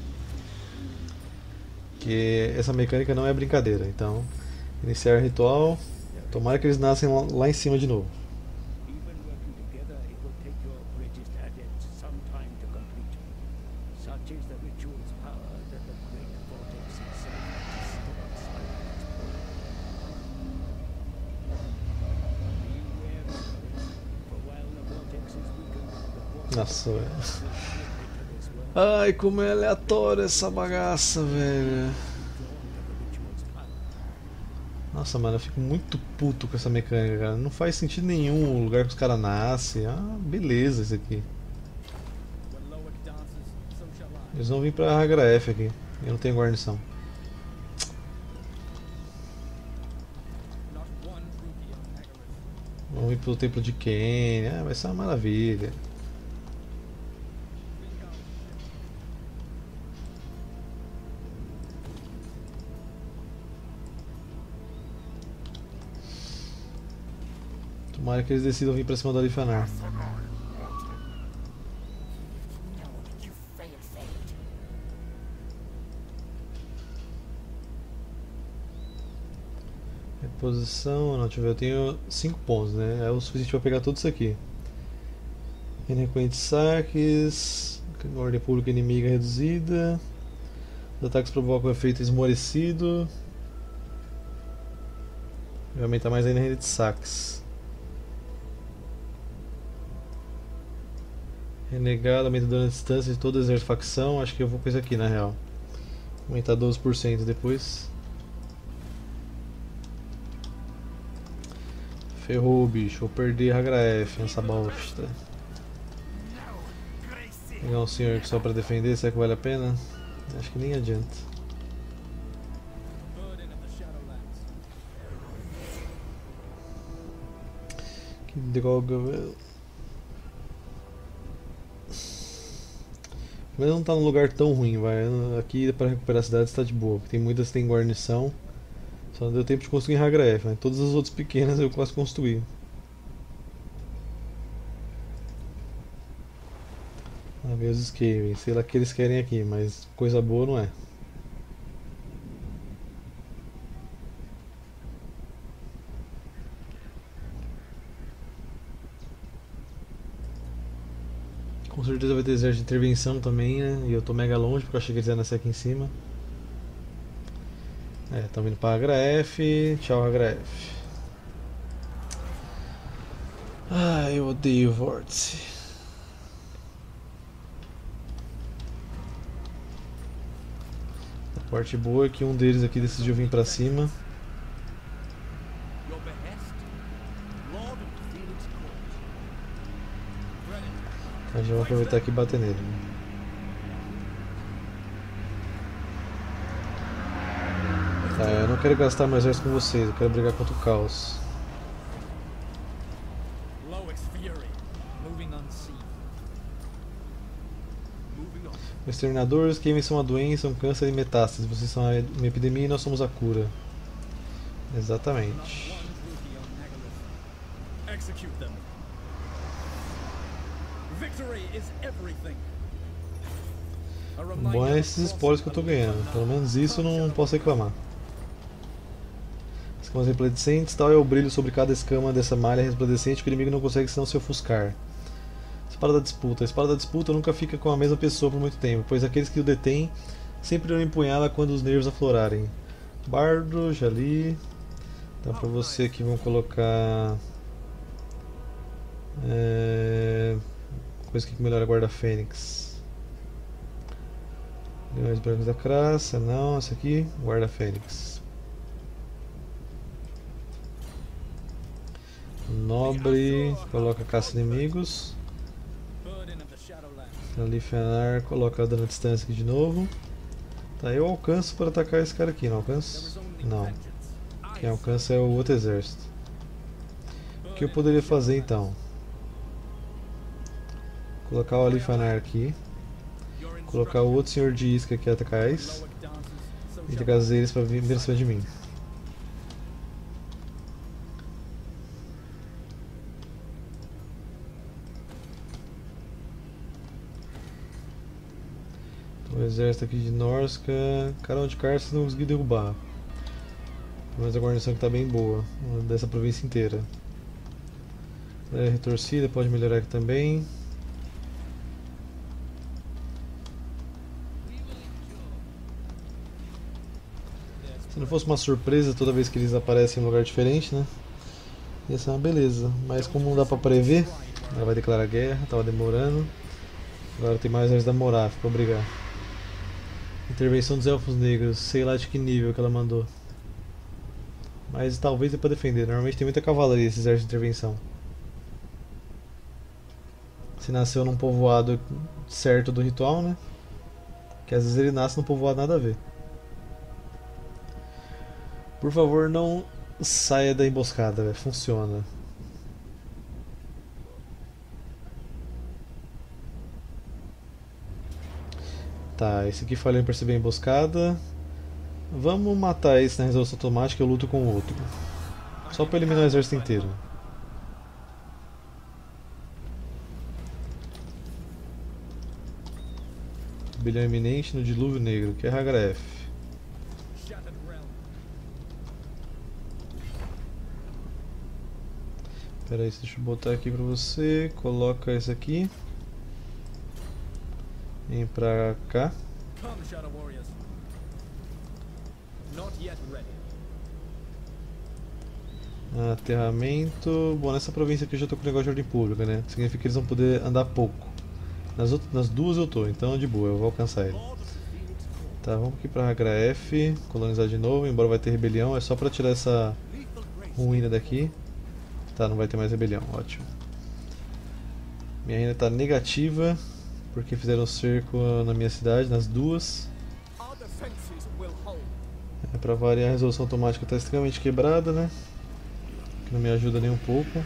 A: Que essa mecânica não é brincadeira. Então, iniciar ritual. Tomara que eles nascem lá em cima de novo. Nossa, velho. Ai, como é aleatório essa bagaça, velho. Nossa, mano, eu fico muito puto com essa mecânica, cara. Não faz sentido nenhum o lugar que os caras nascem. Ah, beleza isso aqui. Eles vão vir pra Hagraef aqui. Eu não tenho guarnição. Vamos vir pro templo de Kain. Ah, vai ser uma maravilha. Tomara que eles decidam vir pra cima do Alifanar. Reposição, não, deixa eu ver, eu tenho cinco pontos, né? É o suficiente para pegar tudo isso aqui. Reconhecimento de saques, ordem pública inimiga reduzida, os ataques provocam efeito esmorecido. Vai aumentar mais ainda a rede de saques. Renegado, aumenta o dano à distância de toda a exército facção. Acho que eu vou com isso aqui na real. Aumentar doze por cento depois. Ferrou, bicho. Vou perder Hagraef nessa bosta. Pegar um senhor aqui só pra defender, será que vale a pena? Acho que nem adianta. Que droga, velho. Mas não tá num lugar tão ruim, vai. Aqui para recuperar a cidade está de boa. Tem muitas que tem guarnição. Só não deu tempo de construir em Hagraef, mas todas as outras pequenas eu quase construí. Lá vem os Skaven, sei lá o que eles querem aqui, mas coisa boa não é. Com certeza vai ter exército de intervenção também, né? E eu tô mega longe porque eu achei que eles iam nascer aqui em cima. É, estão vindo para Hagraef. Tchau, Hagraef. Ah, eu odeio o vórtice. A parte boa é que um deles aqui decidiu vir pra cima. Então já vou aproveitar aqui e bater nele. Tá, eu não quero gastar meu exército com vocês, eu quero brigar contra o caos. Exterminadores, queimem são uma doença, um câncer e metástase. Vocês são uma epidemia e nós somos a cura. Exatamente. O bom é esses spoilers que eu tô ganhando, pelo menos isso eu não posso reclamar. Escamas resplandecentes, tal é o brilho sobre cada escama dessa malha resplandecente que o inimigo não consegue senão se ofuscar. Espada da disputa. A espada da disputa nunca fica com a mesma pessoa por muito tempo, pois aqueles que o detêm sempre irão empunhá-la quando os nervos aflorarem. Bardo, já li. Então pra você aqui vamos colocar... É... coisa que melhora a guarda fênix. Leões brancos da craça, não, essa aqui, guarda fênix. Nobre, coloca caça inimigos. Ali Fenar, coloca dano à distância aqui de novo. Tá, eu alcanço para atacar esse cara aqui, não alcanço? Não. Quem alcança é o outro exército. O que eu poderia fazer então? Colocar o Alifanar aqui. Colocar o outro senhor de isca aqui atrás. E trazer eles para vir em cima de mim. O exército aqui de Norsca, Carão de Carças não consegui derrubar. Mas a guarnição que está bem boa, dessa província inteira. É retorcida, pode melhorar aqui também. Se não fosse uma surpresa toda vez que eles aparecem em um lugar diferente, né? Ia ser uma beleza. Mas como não dá pra prever, ela vai declarar guerra, tava demorando. Agora tem mais anos da Moraf pra brigar. Intervenção dos Elfos Negros, sei lá de que nível que ela mandou. Mas talvez é pra defender, normalmente tem muita cavalaria esse exército de intervenção. Se nasceu num povoado certo do ritual, né? Que às vezes ele nasce num povoado nada a ver. Por favor, não saia da emboscada, véio. Funciona. Tá, esse aqui falhou em perceber a emboscada. Vamos matar esse na resolução automática e eu luto com o outro. Só para eliminar o exército inteiro. Rebelião iminente no Dilúvio Negro, que é Hagraf. Espera aí, deixa eu botar aqui pra você. Coloca esse aqui. Vem pra cá. Aterramento. Bom, nessa província aqui eu já tô com o negócio de ordem pública, né? Significa que eles vão poder andar pouco. Nas, outras, nas duas eu tô, então de boa, eu vou alcançar ele. Tá, vamos aqui pra Hagraf, colonizar de novo, embora vai ter rebelião, é só pra tirar essa ruína daqui. Tá, não vai ter mais rebelião, ótimo. Minha renda tá negativa, porque fizeram cerco na minha cidade, nas duas. É, pra variar, a resolução automática tá extremamente quebrada, né? Que não me ajuda nem um pouco.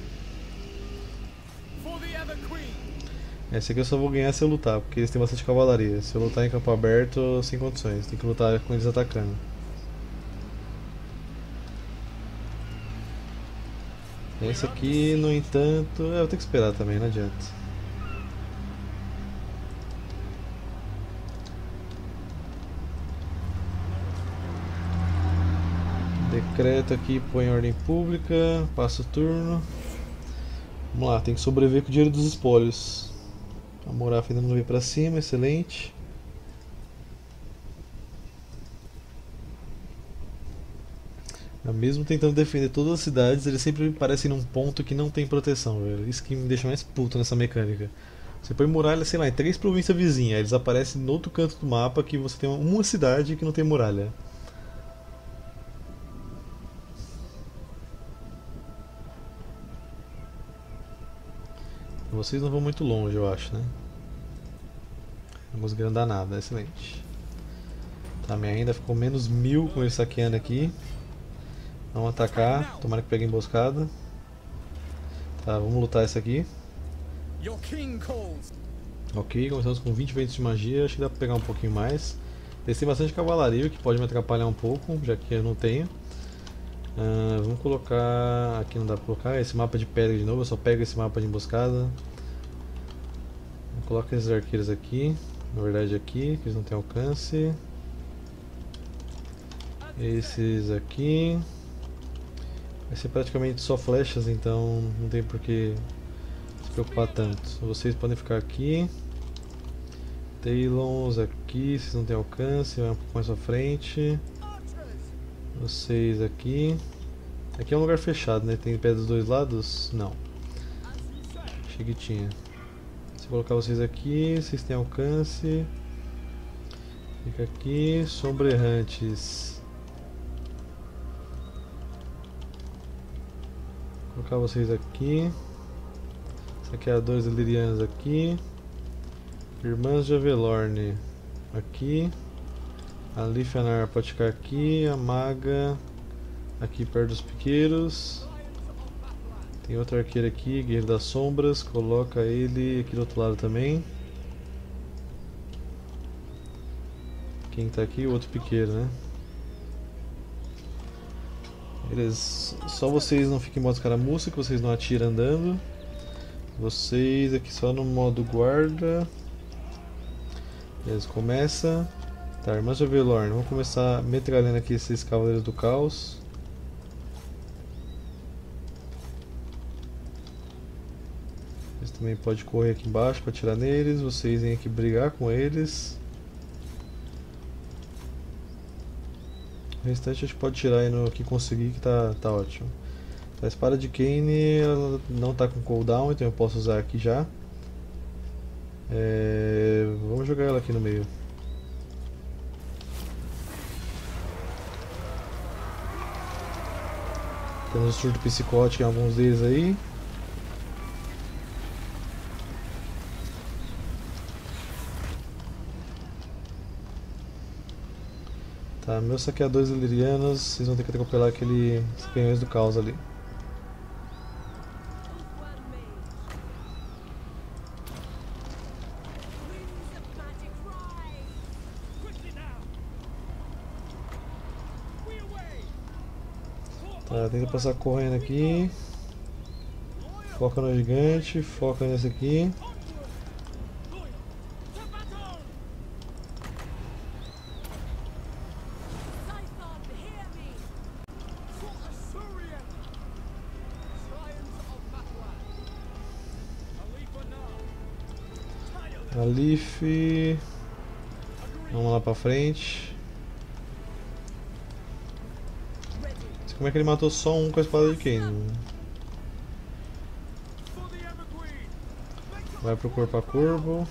A: Esse aqui eu só vou ganhar se eu lutar, porque eles têm bastante cavalaria. Se eu lutar em campo aberto, sem condições, tem que lutar com eles atacando. Esse aqui, no entanto, é, eu vou ter que esperar também, não adianta. Decreto aqui, põe em ordem pública, passa o turno. Vamos lá, tem que sobreviver com o dinheiro dos espólios. A Moraf ainda não veio pra cima, excelente. Mesmo tentando defender todas as cidades, eles sempre parecem num ponto que não tem proteção, velho. Isso que me deixa mais puto nessa mecânica. Você põe muralha, sei lá, em três províncias vizinhas, eles aparecem no outro canto do mapa que você tem uma cidade que não tem muralha. Vocês não vão muito longe, eu acho, né? Não conseguiram dar nada, excelente. Tá, minha renda ficou menos mil com ele saqueando aqui. Vamos atacar, tomara que pegue emboscada. Tá, vamos lutar essa aqui. Ok, começamos com vinte ventos de magia, acho que dá pra pegar um pouquinho mais. Eles têm bastante cavalaria, que pode me atrapalhar um pouco, já que eu não tenho. Uh, vamos colocar... aqui não dá pra colocar, esse mapa de pedra de novo, eu só pego esse mapa de emboscada. coloca esses arqueiros aqui, na verdade aqui, que eles não têm alcance. Esses aqui. Vai ser praticamente só flechas, então não tem por que se preocupar tanto. Vocês podem ficar aqui. Talons aqui, vocês não têm alcance, vai um pouco mais à frente. Vocês aqui. Aqui é um lugar fechado, né? Tem pé dos dois lados? Não. Achei que tinha. Se eu colocar vocês aqui, vocês têm alcance. Fica aqui. Sombra errantes. Vou colocar vocês aqui. Saqueadores ilirianos aqui. Irmãs de Avelorn aqui. A Lifenar pode ficar aqui. A Maga aqui perto dos piqueiros. Tem outro arqueiro aqui, Guerreiro das Sombras. Coloca ele aqui do outro lado também. Quem tá aqui? O outro piqueiro, né? Beleza. Só vocês não fiquem em modo escaramuça, que vocês não atiram andando. Vocês aqui só no modo guarda. Beleza, começa. Tá, Irmãs de Avelorn. Vamos começar metralhando aqui esses Cavaleiros do Caos. Eles também podem correr aqui embaixo para atirar neles. Vocês vêm aqui brigar com eles. O restante a gente pode tirar aí no que conseguir, que tá, tá ótimo. A espada de Kayn ela não tá com cooldown, então eu posso usar aqui já. É, vamos jogar ela aqui no meio. Temos o surto psicótico em alguns deles aí. Tá, meus saqueadores ilirianos, vocês vão ter que atropelar aqueles canhões do caos ali. Tá, tenta passar correndo aqui. Foca no gigante, foca nesse aqui. A Leaf. Vamos lá pra frente. Como é que ele matou só um com a espada de Kayn? Vai pro corpo a corpo.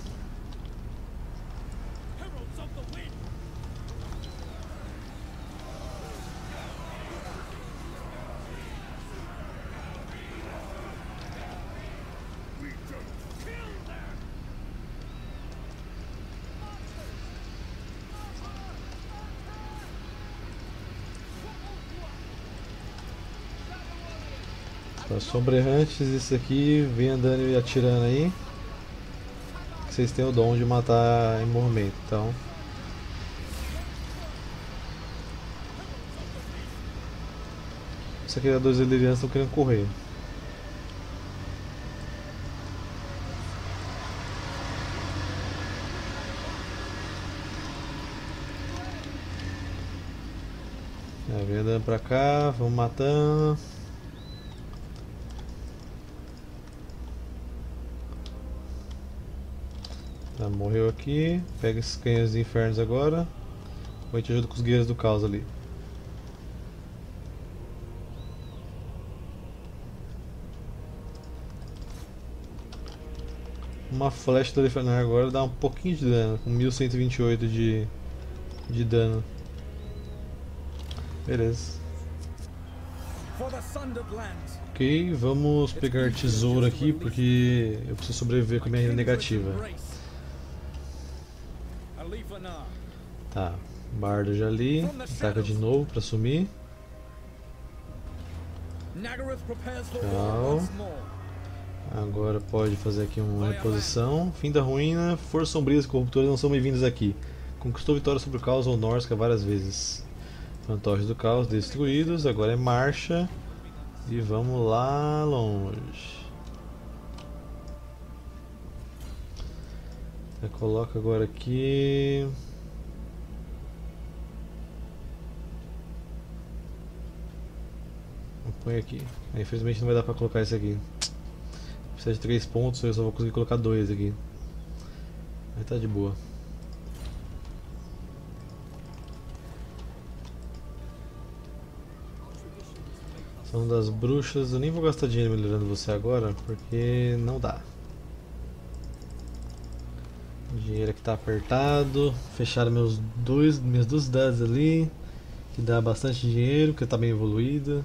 A: Tá, Sombra errantes, esse aqui vem andando e atirando aí. Vocês têm o dom de matar em movimento, então. Os saqueadores ilirianos estão querendo correr. É, vem andando pra cá, vamos matando. Tá, morreu aqui. Pega esses canhões de infernos agora. Ou a gente ajuda com os guerreiros do caos ali. Uma flecha do Lifenar agora dá um pouquinho de dano, com mil cento e vinte e oito de, de dano. Beleza. Ok, vamos pegar tesouro aqui porque eu preciso sobreviver com a minha renda negativa. Tá, Bardo já ali, ataca de novo pra sumir. Tchau. Agora pode fazer aqui uma reposição. Fim da ruína, forças sombrias e corruptores não são bem-vindos aqui. Conquistou vitória sobre o caos ou Norsca várias vezes. Fantoches do caos destruídos, agora é marcha. E vamos lá longe. Aí coloca agora aqui. Põe aqui. Aí, infelizmente não vai dar pra colocar isso aqui. Precisa de três pontos, eu só vou conseguir colocar dois aqui. Aí tá de boa. São das bruxas, eu nem vou gastar dinheiro melhorando você agora, porque não dá. O dinheiro aqui tá apertado. Fecharam meus dois, minhas duas cidades ali, que dá bastante dinheiro, porque tá bem evoluída.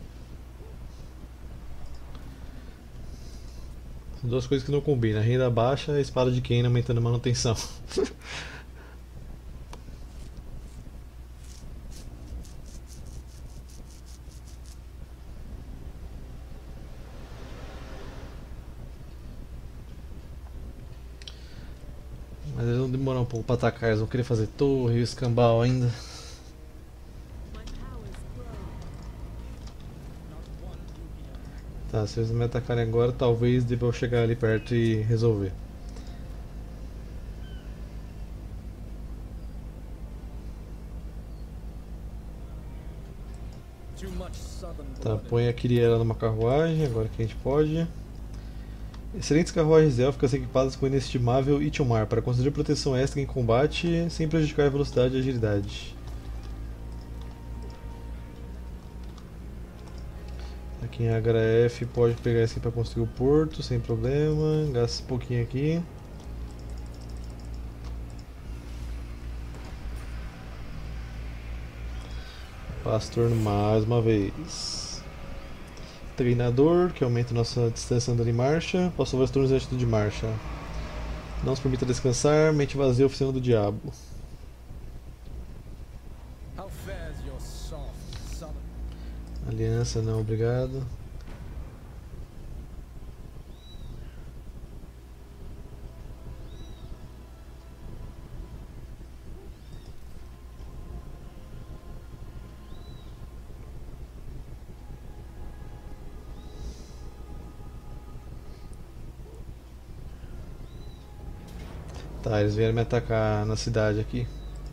A: São duas coisas que não combinam, a renda baixa e a espada de Kain aumentando a manutenção. Mas eles vão demorar um pouco pra atacar, eles vão querer fazer torre e escambau ainda. Tá, se eles não me atacarem agora, talvez dê pra eu chegar ali perto e resolver. Tá, põe a Kiriela numa carruagem, agora que a gente pode. Excelentes carruagens élficas equipadas com inestimável Itiomar para conceder proteção extra em combate sem prejudicar a velocidade e agilidade. Aqui em H F pode pegar esse aqui para construir o porto sem problema, gasta um pouquinho aqui. Pastor mais uma vez. Treinador, que aumenta nossa distância andando em marcha. Passou vários turnos antes de marcha. Não se permita descansar. Mente vazia, oficina do diabo. Aliança, não, obrigado. Tá, eles vieram me atacar na cidade aqui.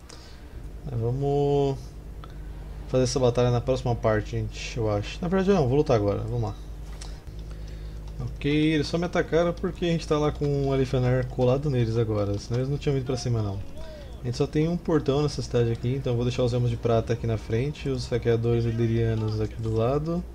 A: Vamos fazer essa batalha na próxima parte, gente, eu acho. Na verdade não, vou lutar agora, vamos lá. Ok, eles só me atacaram porque a gente tá lá com o Alifenar colado neles agora, senão eles não tinham vindo pra cima não. A gente só tem um portão nessa cidade aqui, então eu vou deixar os elmos de prata aqui na frente, os saqueadores ilirianos aqui do lado.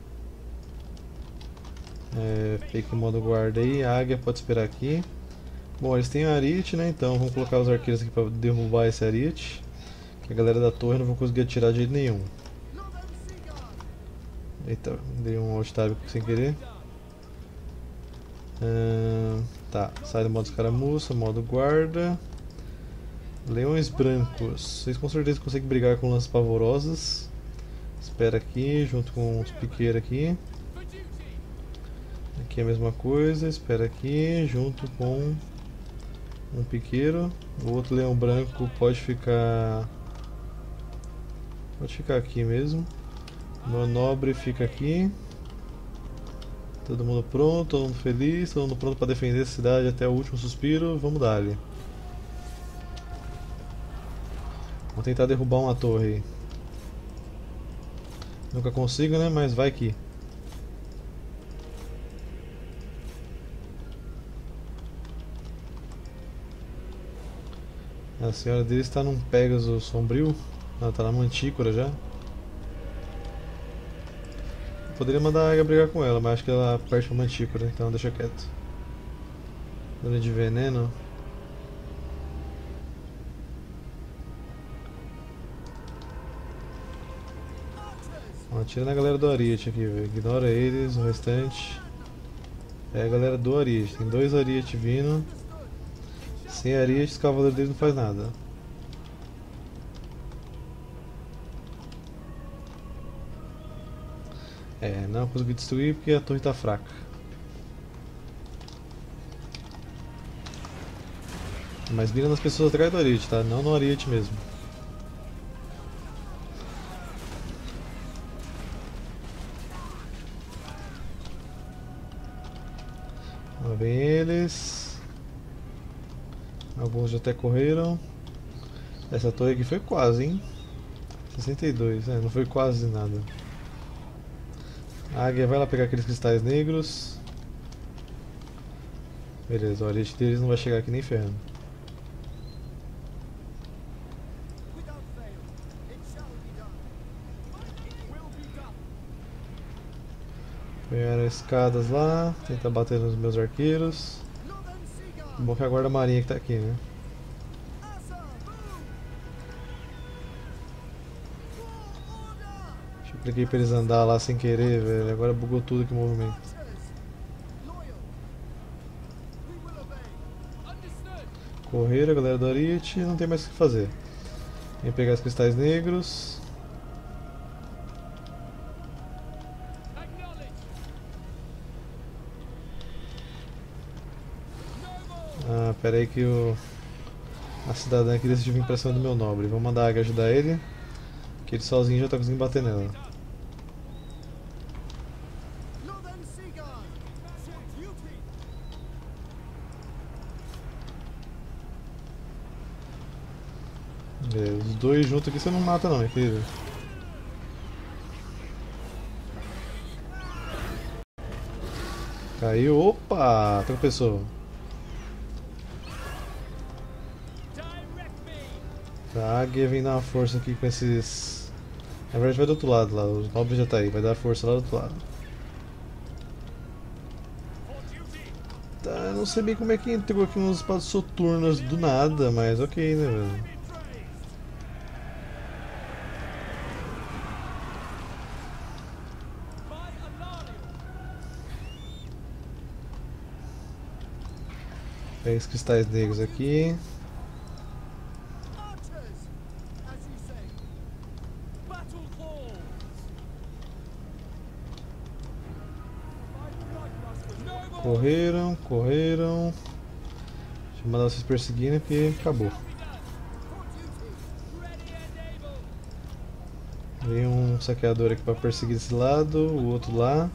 A: É, fica o modo guarda aí, a águia pode esperar aqui. Bom, eles têm a Ariete, né? Então vamos colocar os arqueiros aqui para derrubar esse Ariete. Que a galera da torre não vai conseguir atirar de jeito nenhum. Eita, dei um alt tab sem querer. Uh, tá, sai do modo escaramuça, modo guarda. Leões brancos. Vocês com certeza conseguem brigar com lanças pavorosas. Espera aqui, junto com os piqueiros aqui. Aqui é a mesma coisa, espera aqui, junto com um piqueiro. O outro leão branco pode ficar pode ficar aqui mesmo. O meu nobre fica aqui. Todo mundo pronto, todo mundo feliz, todo mundo pronto para defender a cidade até o último suspiro. Vamos dar ali. Vou tentar derrubar uma torre aí. Nunca consigo, né? Mas vai que. A senhora dele está num Pégaso sombrio. Ela está na Mantícora já. Eu poderia mandar a Águia brigar com ela, mas acho que ela perde a Mantícora, então deixa quieto. Dano de veneno. Atira na galera do Ariete aqui, velho. Ignora eles, o restante. É a galera do Ariete. Tem dois Ariete vindo. Sem Ariete, os cavaleiros dele não faz nada. É, não consegui destruir porque a torre tá fraca. Mas mira nas pessoas atrás do Ariete, tá? Não no Ariete mesmo. Lá vem eles. Alguns já até correram. Essa torre aqui foi quase, hein? sessenta e dois, é, não foi quase nada. A águia vai lá pegar aqueles cristais negros. Beleza, o arete deles não vai chegar aqui nem ferrando. Pegaram escadas lá, tentar bater nos meus arqueiros. Bom que agora a marinha que tá aqui, né? Deixa eu cliquei pra eles andar lá sem querer, velho. Agora bugou tudo aqui o movimento. Correram, galera do Arite, não tem mais o que fazer. Vem pegar os cristais negros. Ah, pera aí que o... a cidadã aqui decidiu vir pra cima do meu nobre. Vou mandar a águia ajudar ele, que ele sozinho já tá conseguindo bater nela. É, os dois juntos aqui você não mata não, é querido. Caiu, opa, tropeçou. A águia vem dar uma força aqui com esses... Na verdade vai do outro lado lá, os nobres já tá aí, vai dar força lá do outro lado. Tá, eu não sei bem como é que entrou aqui uns espadas soturnas do nada, mas ok, né, velho. Pega os cristais negros aqui. Correram, correram. Deixa eu mandar vocês perseguirem porque acabou. Vem um saqueador aqui para perseguir desse lado, o outro lá.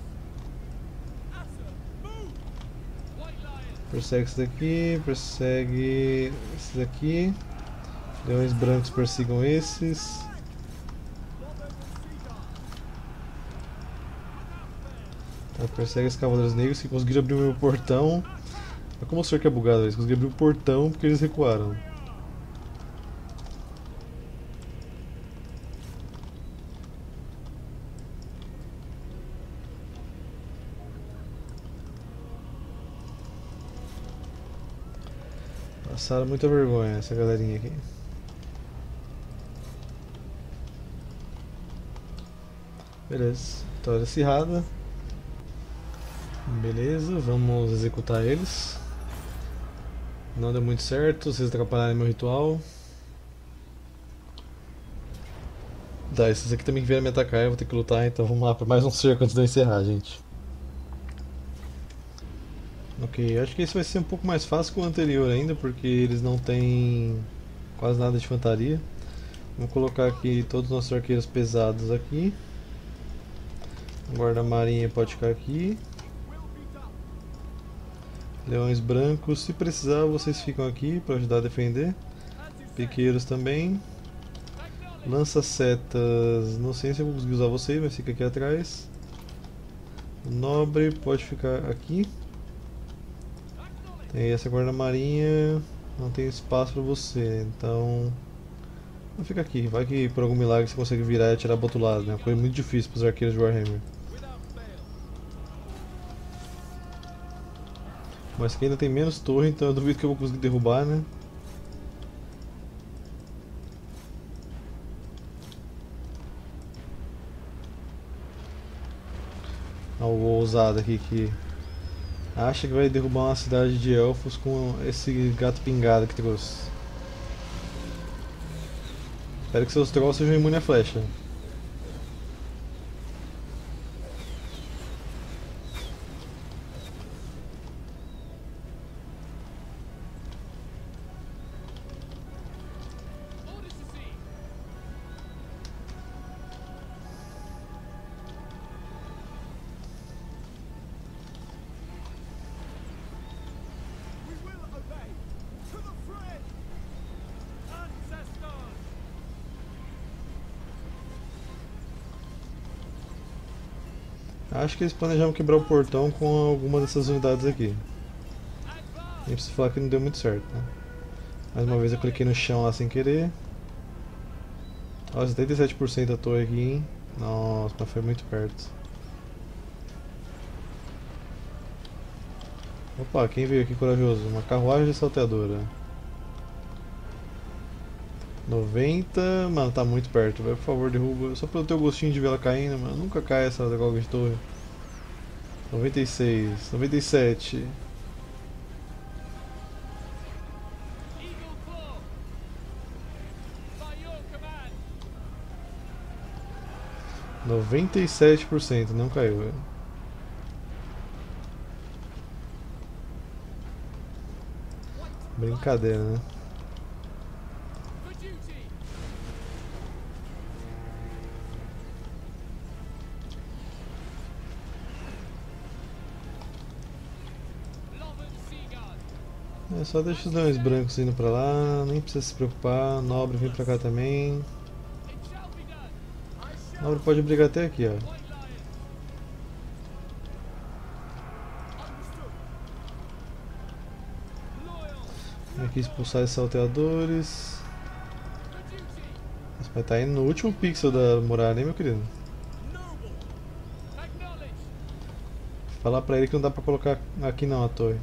A: Persegue esse daqui, persegue esse daqui. Leões brancos persigam esses. Tá, persegue os cavaleiros negros que conseguiram abrir o meu portão. Olha como o senhor que é bugado, eles conseguiram abrir o portão porque eles recuaram. Passaram muita vergonha essa galerinha aqui. Beleza, vitória acirrada. Beleza, vamos executar eles. Não deu muito certo, vocês atrapalharam meu ritual. Tá, esses aqui também vieram me atacar, eu vou ter que lutar, então vamos lá para mais um cerco antes de eu encerrar, gente. Ok, acho que esse vai ser um pouco mais fácil que o anterior ainda, porque eles não têm quase nada de infantaria. Vamos colocar aqui todos os nossos arqueiros pesados aqui. O guarda-marinha pode ficar aqui. Leões brancos, se precisar vocês ficam aqui para ajudar a defender. Piqueiros também. Lança-setas, não sei se eu vou conseguir usar vocês, mas fica aqui atrás. O nobre pode ficar aqui. Tem essa guarda-marinha, não tem espaço para você, então... Não fica aqui, vai que por algum milagre você consegue virar e atirar pro outro lado, né? Uma coisa muito difícil para os arqueiros de Warhammer. Mas que ainda tem menos torre, então eu duvido que eu vou conseguir derrubar, né? Olha o ousado aqui que acha que vai derrubar uma cidade de elfos com esse gato pingado que trouxe. Espero que seus trolls sejam imunes à flecha. Acho que eles planejavam quebrar o portão com alguma dessas unidades aqui. Nem preciso falar que não deu muito certo, né? Mais uma vez eu cliquei no chão lá sem querer. Ó, setenta e sete por cento da torre aqui, hein? Nossa, mas foi muito perto. Opa, quem veio aqui corajoso? Uma carruagem salteadora. noventa, mano, tá muito perto, velho. Por favor, derruba. Só pelo teu gostinho de ver ela caindo, mano. Nunca cai essa da de torre. noventa e seis, noventa e sete. noventa e sete por cento, não caiu, velho. Brincadeira, né? É só deixa os leões brancos indo pra lá, nem precisa se preocupar. Nobre vem pra cá também. Nobre pode brigar até aqui, ó. Vem aqui expulsar esses salteadores. Mas vai tá indo no último pixel da muralha, hein, meu querido? Falar pra ele que não dá pra colocar aqui não a torre.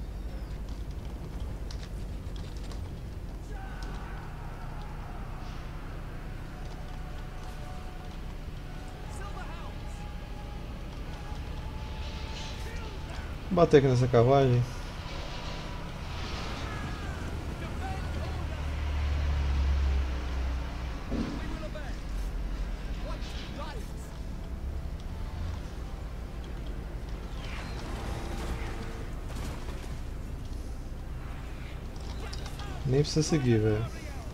A: Vou bater aqui nessa carruagem. Nem precisa seguir, velho.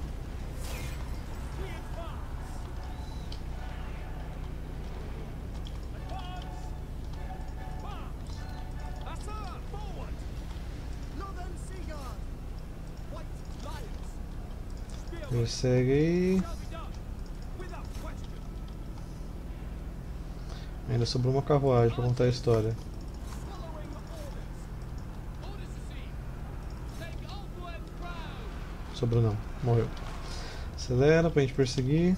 A: Segue aí. Ainda sobrou uma carruagem pra contar a história. Sobrou não, morreu. Acelera pra gente perseguir.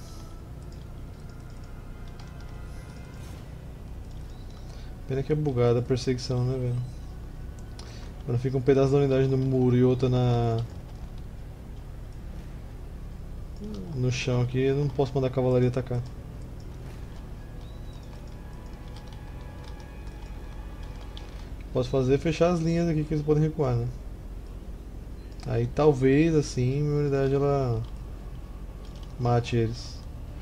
A: Pena que é bugada a perseguição, né, velho? Quando fica um pedaço da unidade no muro e outra na... no chão aqui, eu não posso mandar a cavalaria atacar. O que posso fazer é fechar as linhas aqui que eles podem recuar, né? Aí talvez assim minha unidade ela mate eles.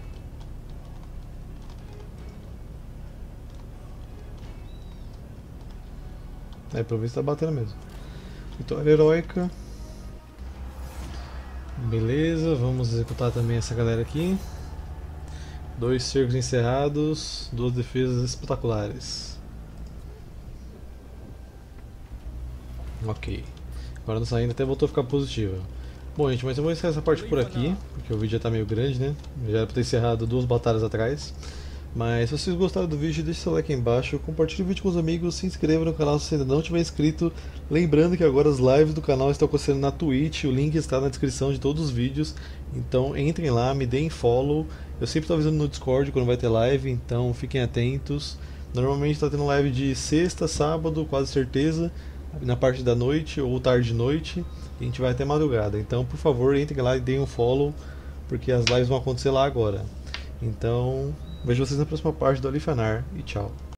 A: É, pelo visto tá batendo mesmo. Vitória heróica. Beleza, vamos executar também essa galera aqui. Dois cercos encerrados, duas defesas espetaculares. Ok. Agora nossa ainda até voltou a ficar positiva. Bom, gente, mas eu vou encerrar essa parte por aqui, porque o vídeo já tá meio grande, né? Já era pra ter encerrado duas batalhas atrás. Mas se vocês gostaram do vídeo, deixe seu like aí embaixo, compartilhe o vídeo com os amigos, se inscreva no canal se você ainda não tiver inscrito. Lembrando que agora as lives do canal estão acontecendo na Twitch, o link está na descrição de todos os vídeos. Então entrem lá, me deem follow. Eu sempre estou avisando no Discord quando vai ter live, então fiquem atentos. Normalmente está tendo live de sexta, sábado, quase certeza, na parte da noite ou tarde de noite. E a gente vai até madrugada, então por favor entrem lá e deem um follow, porque as lives vão acontecer lá agora. Então... vejo vocês na próxima parte do Alifanar e tchau.